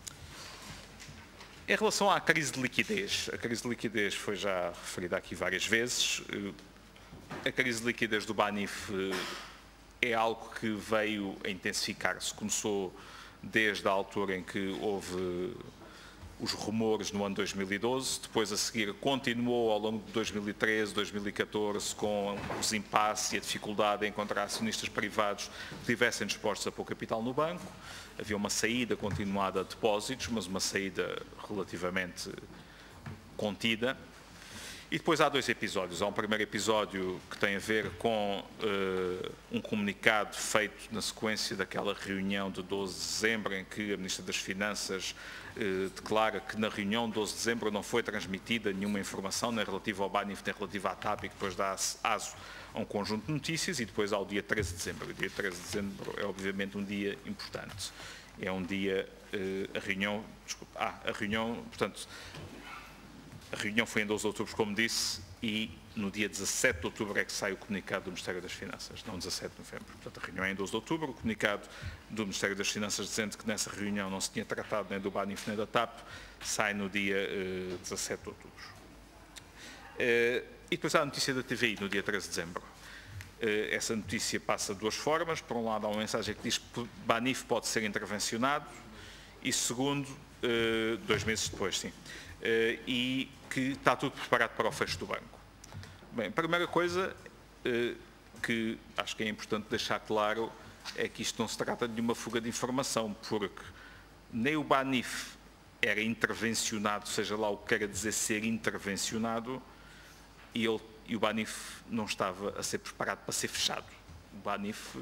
Em relação à crise de liquidez, a crise de liquidez foi já referida aqui várias vezes. A crise de liquidez do Banif é algo que veio a intensificar-se. Começou desde a altura em que houve os rumores no ano 2012, depois a seguir continuou ao longo de 2013, 2014, com os impasses e a dificuldade em encontrar acionistas privados que estivessem dispostos a pôr capital no banco. Havia uma saída continuada de depósitos, mas uma saída relativamente contida. E depois há dois episódios. Há um primeiro episódio que tem a ver com um comunicado feito na sequência daquela reunião de 12 de dezembro, em que a Ministra das Finanças declara que na reunião de 12 de dezembro não foi transmitida nenhuma informação, nem relativa ao Banif, nem relativa à TAP, e que depois dá aso a um conjunto de notícias. E depois há o dia 13 de dezembro. O dia 13 de dezembro é obviamente um dia importante. É um dia, a reunião, portanto, a reunião foi em 12 de outubro, como disse, e no dia 17 de outubro é que sai o comunicado do Ministério das Finanças, não 17 de novembro. Portanto, a reunião é em 12 de outubro, o comunicado do Ministério das Finanças dizendo que nessa reunião não se tinha tratado nem do Banif nem da TAP, sai no dia 17 de outubro. E depois há a notícia da TVI, no dia 13 de dezembro. Essa notícia passa de duas formas. Por um lado, há uma mensagem que diz que Banif pode ser intervencionado, e segundo, 2 meses depois, sim, e que está tudo preparado para o fecho do banco. Bem, a primeira coisa que acho que é importante deixar claro é que isto não se trata de uma fuga de informação, porque nem o Banif era intervencionado, seja lá o que quer dizer ser intervencionado, e o Banif não estava a ser preparado para ser fechado. O Banif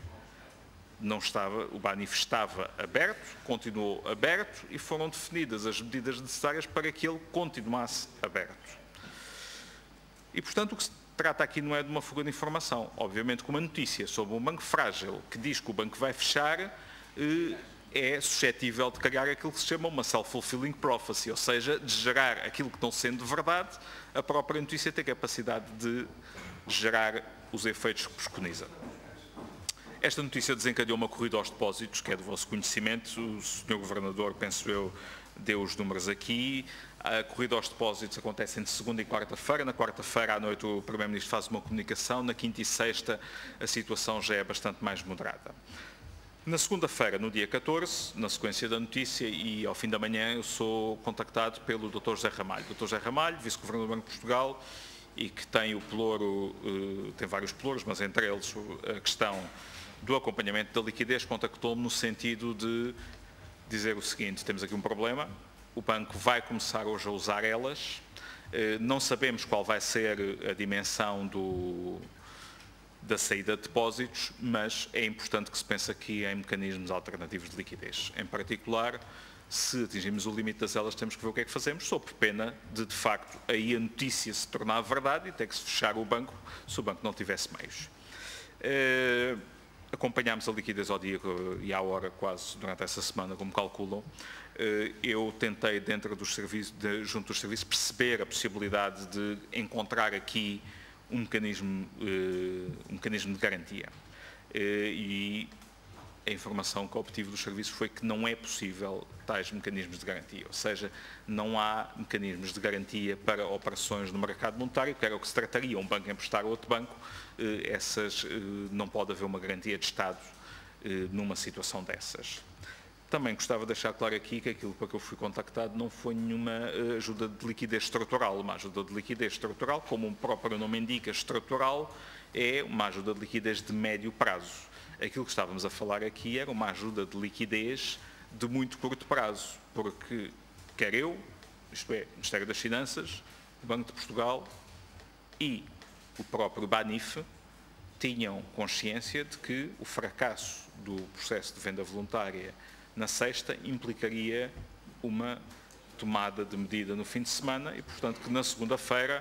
estava aberto, continuou aberto, e foram definidas as medidas necessárias para que ele continuasse aberto. E, portanto, o que se trata aqui não é de uma fuga de informação. Obviamente que uma notícia sobre um banco frágil que diz que o banco vai fechar é suscetível de criar aquilo que se chama uma self-fulfilling prophecy, ou seja, de gerar aquilo que não sendo verdade, a própria notícia tem capacidade de gerar os efeitos que preconiza. Esta notícia desencadeou uma corrida aos depósitos, que é do vosso conhecimento. O Sr. Governador, penso eu, deu os números aqui. A corrida aos depósitos acontece entre segunda e quarta-feira. Na quarta-feira à noite o Primeiro-Ministro faz uma comunicação. Na quinta e sexta a situação já é bastante mais moderada. Na segunda-feira, no dia 14, na sequência da notícia e ao fim da manhã, eu sou contactado pelo Dr. José Ramalho. Dr. José Ramalho, Vice-Governador do Banco de Portugal, e que tem o pelouro, tem vários pelouros, mas entre eles a questão do acompanhamento da liquidez, contactou-me no sentido de dizer o seguinte: temos aqui um problema, o banco vai começar hoje a usar elas, não sabemos qual vai ser a dimensão da saída de depósitos, mas é importante que se pense aqui em mecanismos alternativos de liquidez. Em particular, se atingirmos o limite das elas, temos que ver o que é que fazemos, sob pena de facto, aí a notícia se tornar verdade e ter que se fechar o banco, se o banco não tivesse meios. Acompanhámos a liquidez ao dia e à hora quase durante essa semana, como calculam. Eu tentei, junto dos serviços, perceber a possibilidade de encontrar aqui um mecanismo de garantia. E a informação que obtive dos serviços foi que não é possível tais mecanismos de garantia, ou seja, não há mecanismos de garantia para operações no mercado monetário, que era o que se trataria, um banco emprestar a outro banco, não pode haver uma garantia de Estado numa situação dessas. Também gostava de deixar claro aqui que aquilo para que eu fui contactado não foi nenhuma ajuda de liquidez estrutural. Uma ajuda de liquidez estrutural, como o próprio nome indica, estrutural, é uma ajuda de liquidez de médio prazo. Aquilo que estávamos a falar aqui era uma ajuda de liquidez de muito curto prazo, porque quer eu, isto é, o Ministério das Finanças, o Banco de Portugal e o próprio Banif tinham consciência de que o fracasso do processo de venda voluntária na sexta implicaria uma tomada de medida no fim de semana e, portanto, que na segunda-feira,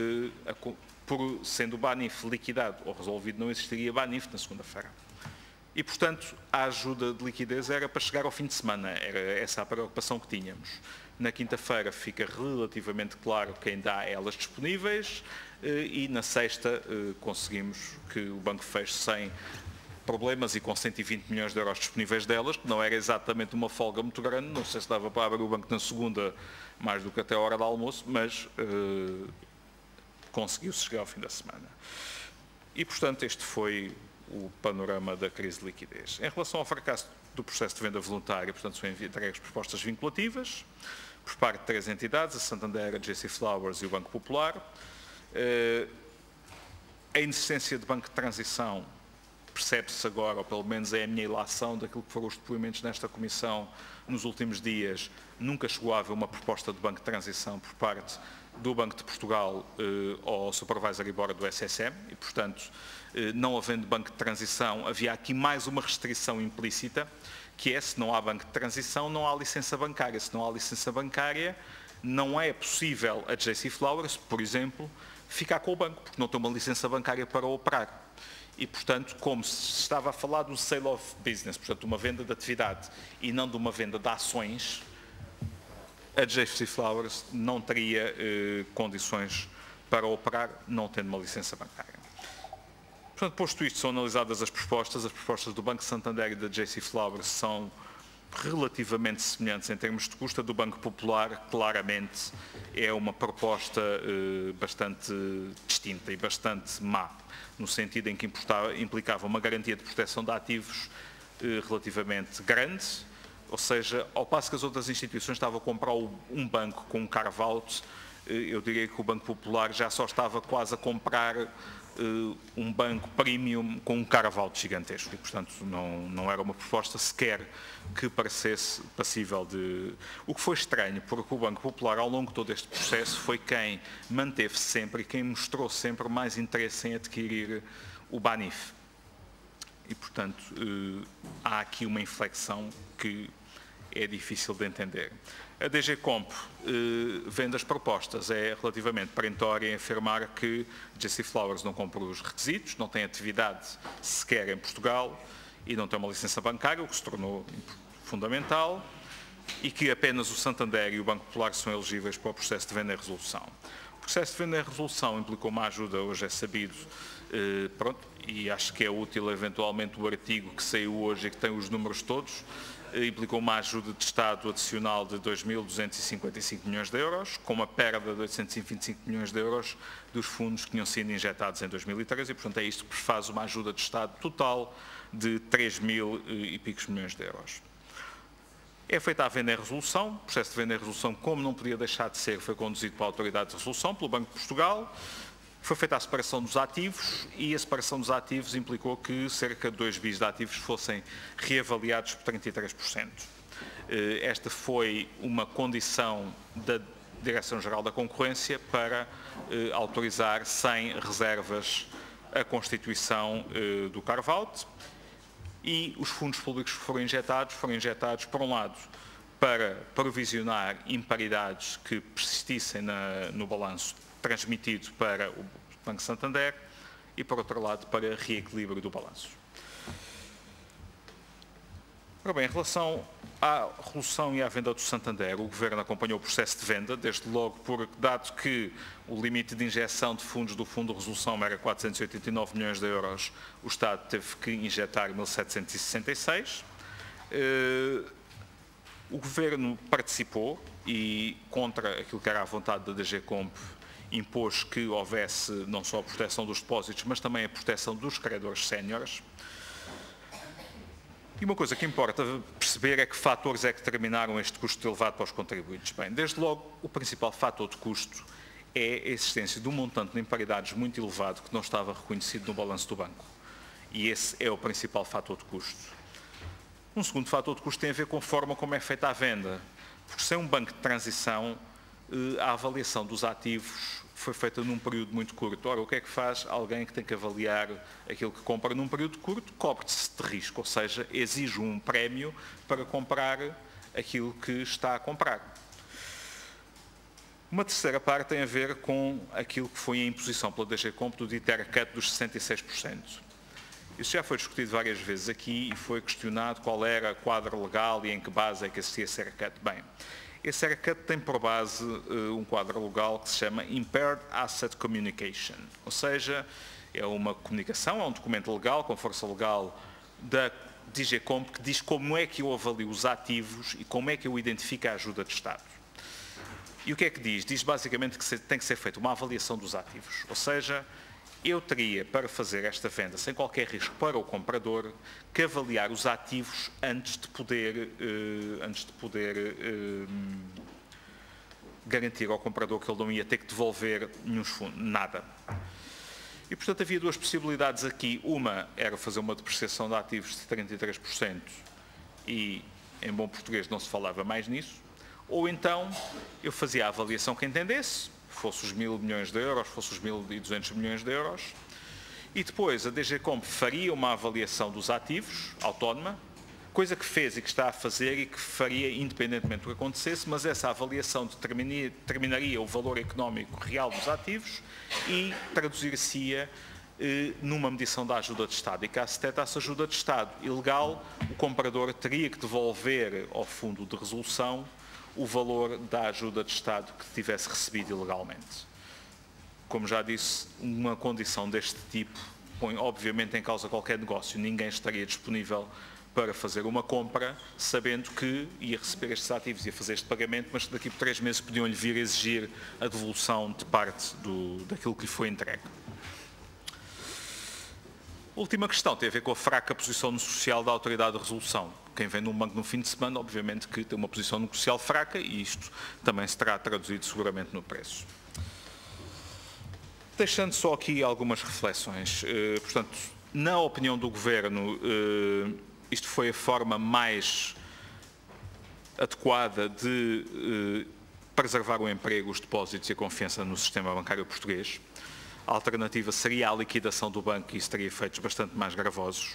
por sendo o Banif liquidado ou resolvido, não existiria Banif na segunda-feira. E, portanto, a ajuda de liquidez era para chegar ao fim de semana, era essa a preocupação que tínhamos. Na quinta-feira fica relativamente claro quem dá elas disponíveis e na sexta conseguimos que o banco feche sem problemas e com 120 milhões de euros disponíveis delas, que não era exatamente uma folga muito grande, não sei se dava para abrir o banco na segunda mais do que até a hora do almoço, mas conseguiu-se chegar ao fim da semana. E, portanto, este foi o panorama da crise de liquidez. Em relação ao fracasso do processo de venda voluntária, portanto, são entregues propostas vinculativas, por parte de 3 entidades, a Santander, a JC Flowers e o Banco Popular. A inexistência de banco de transição percebe-se agora, ou pelo menos é a minha ilação daquilo que foram os depoimentos nesta comissão nos últimos dias, nunca chegou a haver uma proposta de banco de transição por parte do Banco de Portugal ao Supervisory Board do SSM e, portanto, não havendo banco de transição, havia aqui mais uma restrição implícita, que é, se não há banco de transição, não há licença bancária. Se não há licença bancária, não é possível a JC Flowers, por exemplo, ficar com o banco, porque não tem uma licença bancária para operar. E, portanto, como se estava a falar de um sale of business, portanto, uma venda de atividade e não de uma venda de ações, a JC Flowers não teria condições para operar, não tendo uma licença bancária. Portanto, posto isto, são analisadas as propostas do Banco Santander e da JC Flowers são relativamente semelhantes em termos de custo. A do Banco Popular, claramente, é uma proposta bastante distinta e bastante má, no sentido em que implicava uma garantia de proteção de ativos relativamente grande, ou seja, ao passo que as outras instituições estavam a comprar um banco com um carve-out, eu diria que o Banco Popular já só estava quase a comprar um banco premium com um carve-out gigantesco e, portanto, não era uma proposta sequer que parecesse passível de... O que foi estranho, porque o Banco Popular, ao longo de todo este processo, foi quem manteve sempre e quem mostrou sempre mais interesse em adquirir o Banif. E, portanto, há aqui uma inflexão que é difícil de entender. A DG Comp vende as propostas, é relativamente perentória em afirmar que JC Flowers não cumpre os requisitos, não tem atividade sequer em Portugal e não tem uma licença bancária, o que se tornou fundamental, e que apenas o Santander e o Banco Popular são elegíveis para o processo de venda e resolução. O processo de venda e resolução implicou uma ajuda, hoje é sabido, pronto, e acho que é útil eventualmente o artigo que saiu hoje e que tem os números todos, implicou uma ajuda de Estado adicional de 2.255 milhões de euros, com uma perda de 825 milhões de euros dos fundos que tinham sido injetados em 2013 e, portanto, é isto que faz uma ajuda de Estado total de 3.000 e picos milhões de euros. É feita a venda em resolução, o processo de venda em resolução, como não podia deixar de ser, foi conduzido pela Autoridade de Resolução, pelo Banco de Portugal. Foi feita a separação dos ativos e a separação dos ativos implicou que cerca de 2 bis de ativos fossem reavaliados por 33%. Esta foi uma condição da Direção-Geral da Concorrência para autorizar sem reservas a constituição do carve-out e os fundos públicos que foram injetados, por um lado, para provisionar imparidades que persistissem no balanço transmitido para o Banco Santander e, por outro lado, para reequilíbrio do balanço. Ora bem, em relação à resolução e à venda do Santander, o Governo acompanhou o processo de venda, desde logo dado que o limite de injeção de fundos do Fundo de Resolução era 489 milhões de euros, o Estado teve que injetar 1.766. O Governo participou e, contra aquilo que era a vontade da DG Comp, impôs que houvesse não só a proteção dos depósitos, mas também a proteção dos credores séniores. E uma coisa que importa perceber é que fatores é que determinaram este custo elevado para os contribuintes. Bem, desde logo, o principal fator de custo é a existência de um montante de imparidades muito elevado que não estava reconhecido no balanço do banco. E esse é o principal fator de custo. Um segundo fator de custo tem a ver com a forma como é feita a venda. Porque sem um banco de transição, a avaliação dos ativos foi feita num período muito curto. Ora, o que é que faz alguém que tem que avaliar aquilo que compra num período curto? Cobre-se de risco, ou seja, exige um prémio para comprar aquilo que está a comprar. Uma terceira parte tem a ver com aquilo que foi a imposição pela DG Comp do dito haircut dos 66%. Isso já foi discutido várias vezes aqui e foi questionado qual era o quadro legal e em que base é que existia esse haircut. Bem, esse haircut tem por base um quadro legal que se chama Impaired Asset Communication, ou seja, é uma comunicação, é um documento legal, com força legal da DGCOMP, que diz como é que eu avalio os ativos e como é que eu identifico a ajuda de Estado. E o que é que diz? Diz basicamente que tem que ser feita uma avaliação dos ativos, ou seja, eu teria, para fazer esta venda sem qualquer risco para o comprador, que avaliar os ativos antes de poder garantir ao comprador que ele não ia ter que devolver nenhum fundo, nada. E, portanto, havia duas possibilidades aqui. Uma era fazer uma depreciação de ativos de 33% e, em bom português, não se falava mais nisso. Ou então, eu fazia a avaliação que entendesse, fosse os 1.000 milhões de euros, fosse os 1.200 milhões de euros, e depois a DGCOMP faria uma avaliação dos ativos, autónoma, coisa que fez e que está a fazer e que faria independentemente do que acontecesse, mas essa avaliação determinaria o valor económico real dos ativos e traduzir-se-ia numa medição da ajuda de Estado. E caso se detectasse ajuda de Estado ilegal, o comprador teria que devolver ao fundo de resolução o valor da ajuda de Estado que tivesse recebido ilegalmente. Como já disse, uma condição deste tipo põe obviamente em causa qualquer negócio. Ninguém estaria disponível para fazer uma compra sabendo que ia receber estes ativos, ia fazer este pagamento, mas daqui por 3 meses podiam-lhe vir a exigir a devolução de parte daquilo que lhe foi entregue. A última questão tem a ver com a fraca posição negocial da autoridade de resolução. Quem vem num banco no fim de semana, obviamente que tem uma posição negocial fraca e isto também se terá traduzido seguramente no preço. Deixando só aqui algumas reflexões. Portanto, na opinião do Governo, isto foi a forma mais adequada de preservar o emprego, os depósitos e a confiança no sistema bancário português. A alternativa seria a liquidação do banco e isso teria efeitos bastante mais gravosos.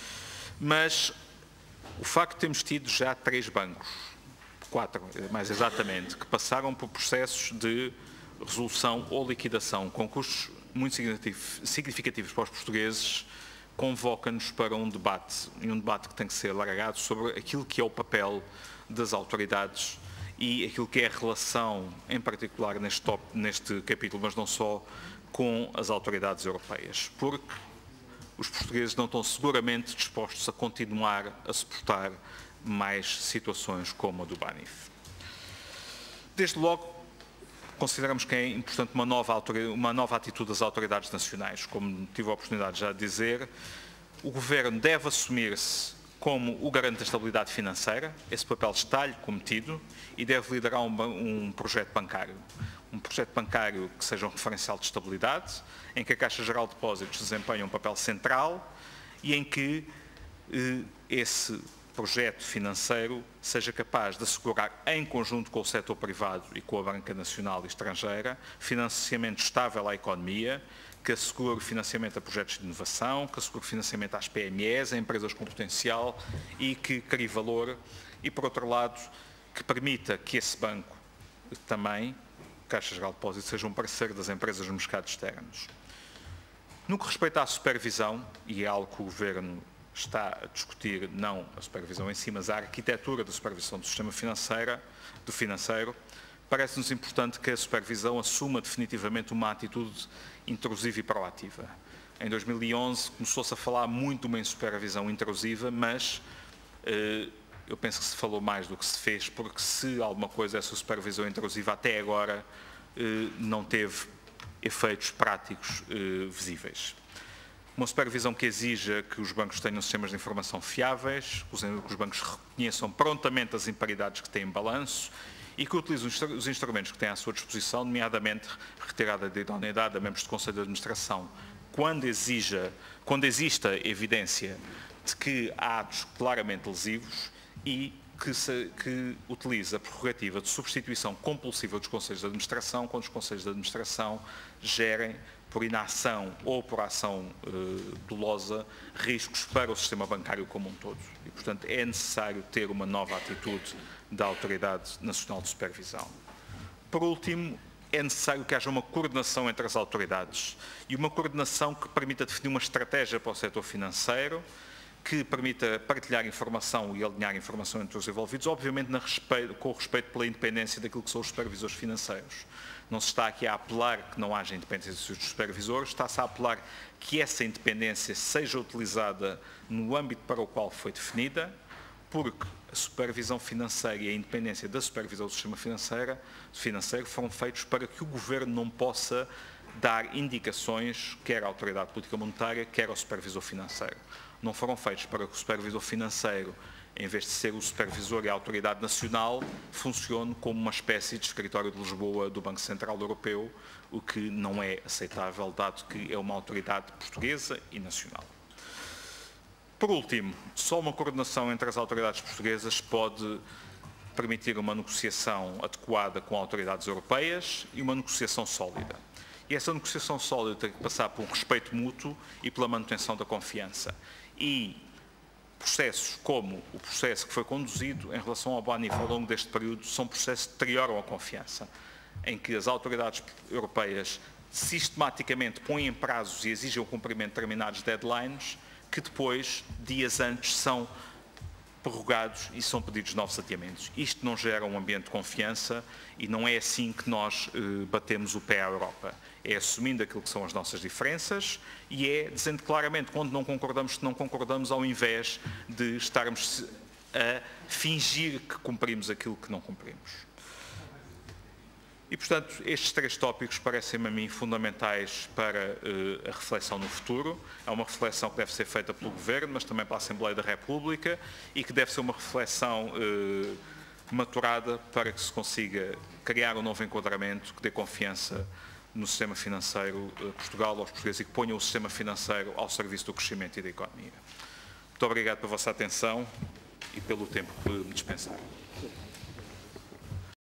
Mas o facto de termos tido já 3 bancos, 4 mais exatamente, que passaram por processos de resolução ou liquidação com custos muito significativos para os portugueses, convoca-nos para um debate, e um debate que tem que ser alargado sobre aquilo que é o papel das autoridades e aquilo que é a relação, em particular neste capítulo, mas não só, com as autoridades europeias, porque os portugueses não estão seguramente dispostos a continuar a suportar mais situações como a do Banif. Desde logo, consideramos que é importante uma nova atitude das autoridades nacionais. Como tive a oportunidade já de dizer, o Governo deve assumir-se como o garante da estabilidade financeira, esse papel está-lhe cometido, e deve liderar um projeto bancário. Um projeto bancário que seja um referencial de estabilidade, em que a Caixa Geral de Depósitos desempenhe um papel central e em que esse projeto financeiro seja capaz de assegurar, em conjunto com o setor privado e com a banca nacional e estrangeira, financiamento estável à economia, que assegure financiamento a projetos de inovação, que assegure financiamento às PMEs, a empresas com potencial e que crie valor e, por outro lado, que permita que esse banco também, Caixa Geral de Depósitos, seja um parceiro das empresas nos mercados externos. No que respeita à supervisão, e é algo que o Governo está a discutir, não a supervisão em si, mas a arquitetura da supervisão do sistema financeiro, parece-nos importante que a supervisão assuma definitivamente uma atitude intrusiva e proativa. Em 2011 começou-se a falar muito de uma supervisão intrusiva, mas eu penso que se falou mais do que se fez, porque se alguma coisa essa supervisão intrusiva até agora não teve efeitos práticos visíveis. Uma supervisão que exija que os bancos tenham sistemas de informação fiáveis, que os bancos reconheçam prontamente as imparidades que têm em balanço e que utilizem os instrumentos que têm à sua disposição, nomeadamente retirada de idoneidade a membros do Conselho de Administração, quando exista evidência de que há atos claramente lesivos e que utiliza a prerrogativa de substituição compulsiva dos Conselhos de Administração quando os Conselhos de Administração gerem, por inação ou por ação dolosa, riscos para o sistema bancário como um todo. E, portanto, é necessário ter uma nova atitude da Autoridade Nacional de Supervisão. Por último, é necessário que haja uma coordenação entre as autoridades e uma coordenação que permita definir uma estratégia para o setor financeiro, que permita partilhar informação e alinhar informação entre os envolvidos, obviamente com respeito pela independência daquilo que são os supervisores financeiros. Não se está aqui a apelar que não haja independência dos supervisores, está-se a apelar que essa independência seja utilizada no âmbito para o qual foi definida, porque a supervisão financeira e a independência da supervisão do sistema financeiro foram feitos para que o Governo não possa dar indicações, quer à autoridade de política monetária, quer ao supervisor financeiro. Não foram feitos para que o supervisor financeiro, em vez de ser o supervisor e a autoridade nacional, funcione como uma espécie de escritório de Lisboa do Banco Central Europeu, o que não é aceitável, dado que é uma autoridade portuguesa e nacional. Por último, só uma coordenação entre as autoridades portuguesas pode permitir uma negociação adequada com autoridades europeias e uma negociação sólida. E essa negociação sólida tem que passar por um respeito mútuo e pela manutenção da confiança. E processos como o processo que foi conduzido em relação ao BANIF ao longo deste período são processos que deterioram a confiança, em que as autoridades europeias sistematicamente põem em prazos e exigem o cumprimento de determinados deadlines que depois, dias antes, são prorrogados e são pedidos novos adiamentos. Isto não gera um ambiente de confiança e não é assim que nós batemos o pé à Europa. É assumindo aquilo que são as nossas diferenças e é dizendo claramente quando não concordamos, que não concordamos, ao invés de estarmos a fingir que cumprimos aquilo que não cumprimos. E, portanto, estes 3 tópicos parecem-me a mim fundamentais para a reflexão no futuro. É uma reflexão que deve ser feita pelo Governo, mas também pela Assembleia da República e que deve ser uma reflexão maturada para que se consiga criar um novo enquadramento que dê confiança no sistema financeiro de Portugal aos portugueses e que ponha o sistema financeiro ao serviço do crescimento e da economia. Muito obrigado pela vossa atenção e pelo tempo que me dispensaram.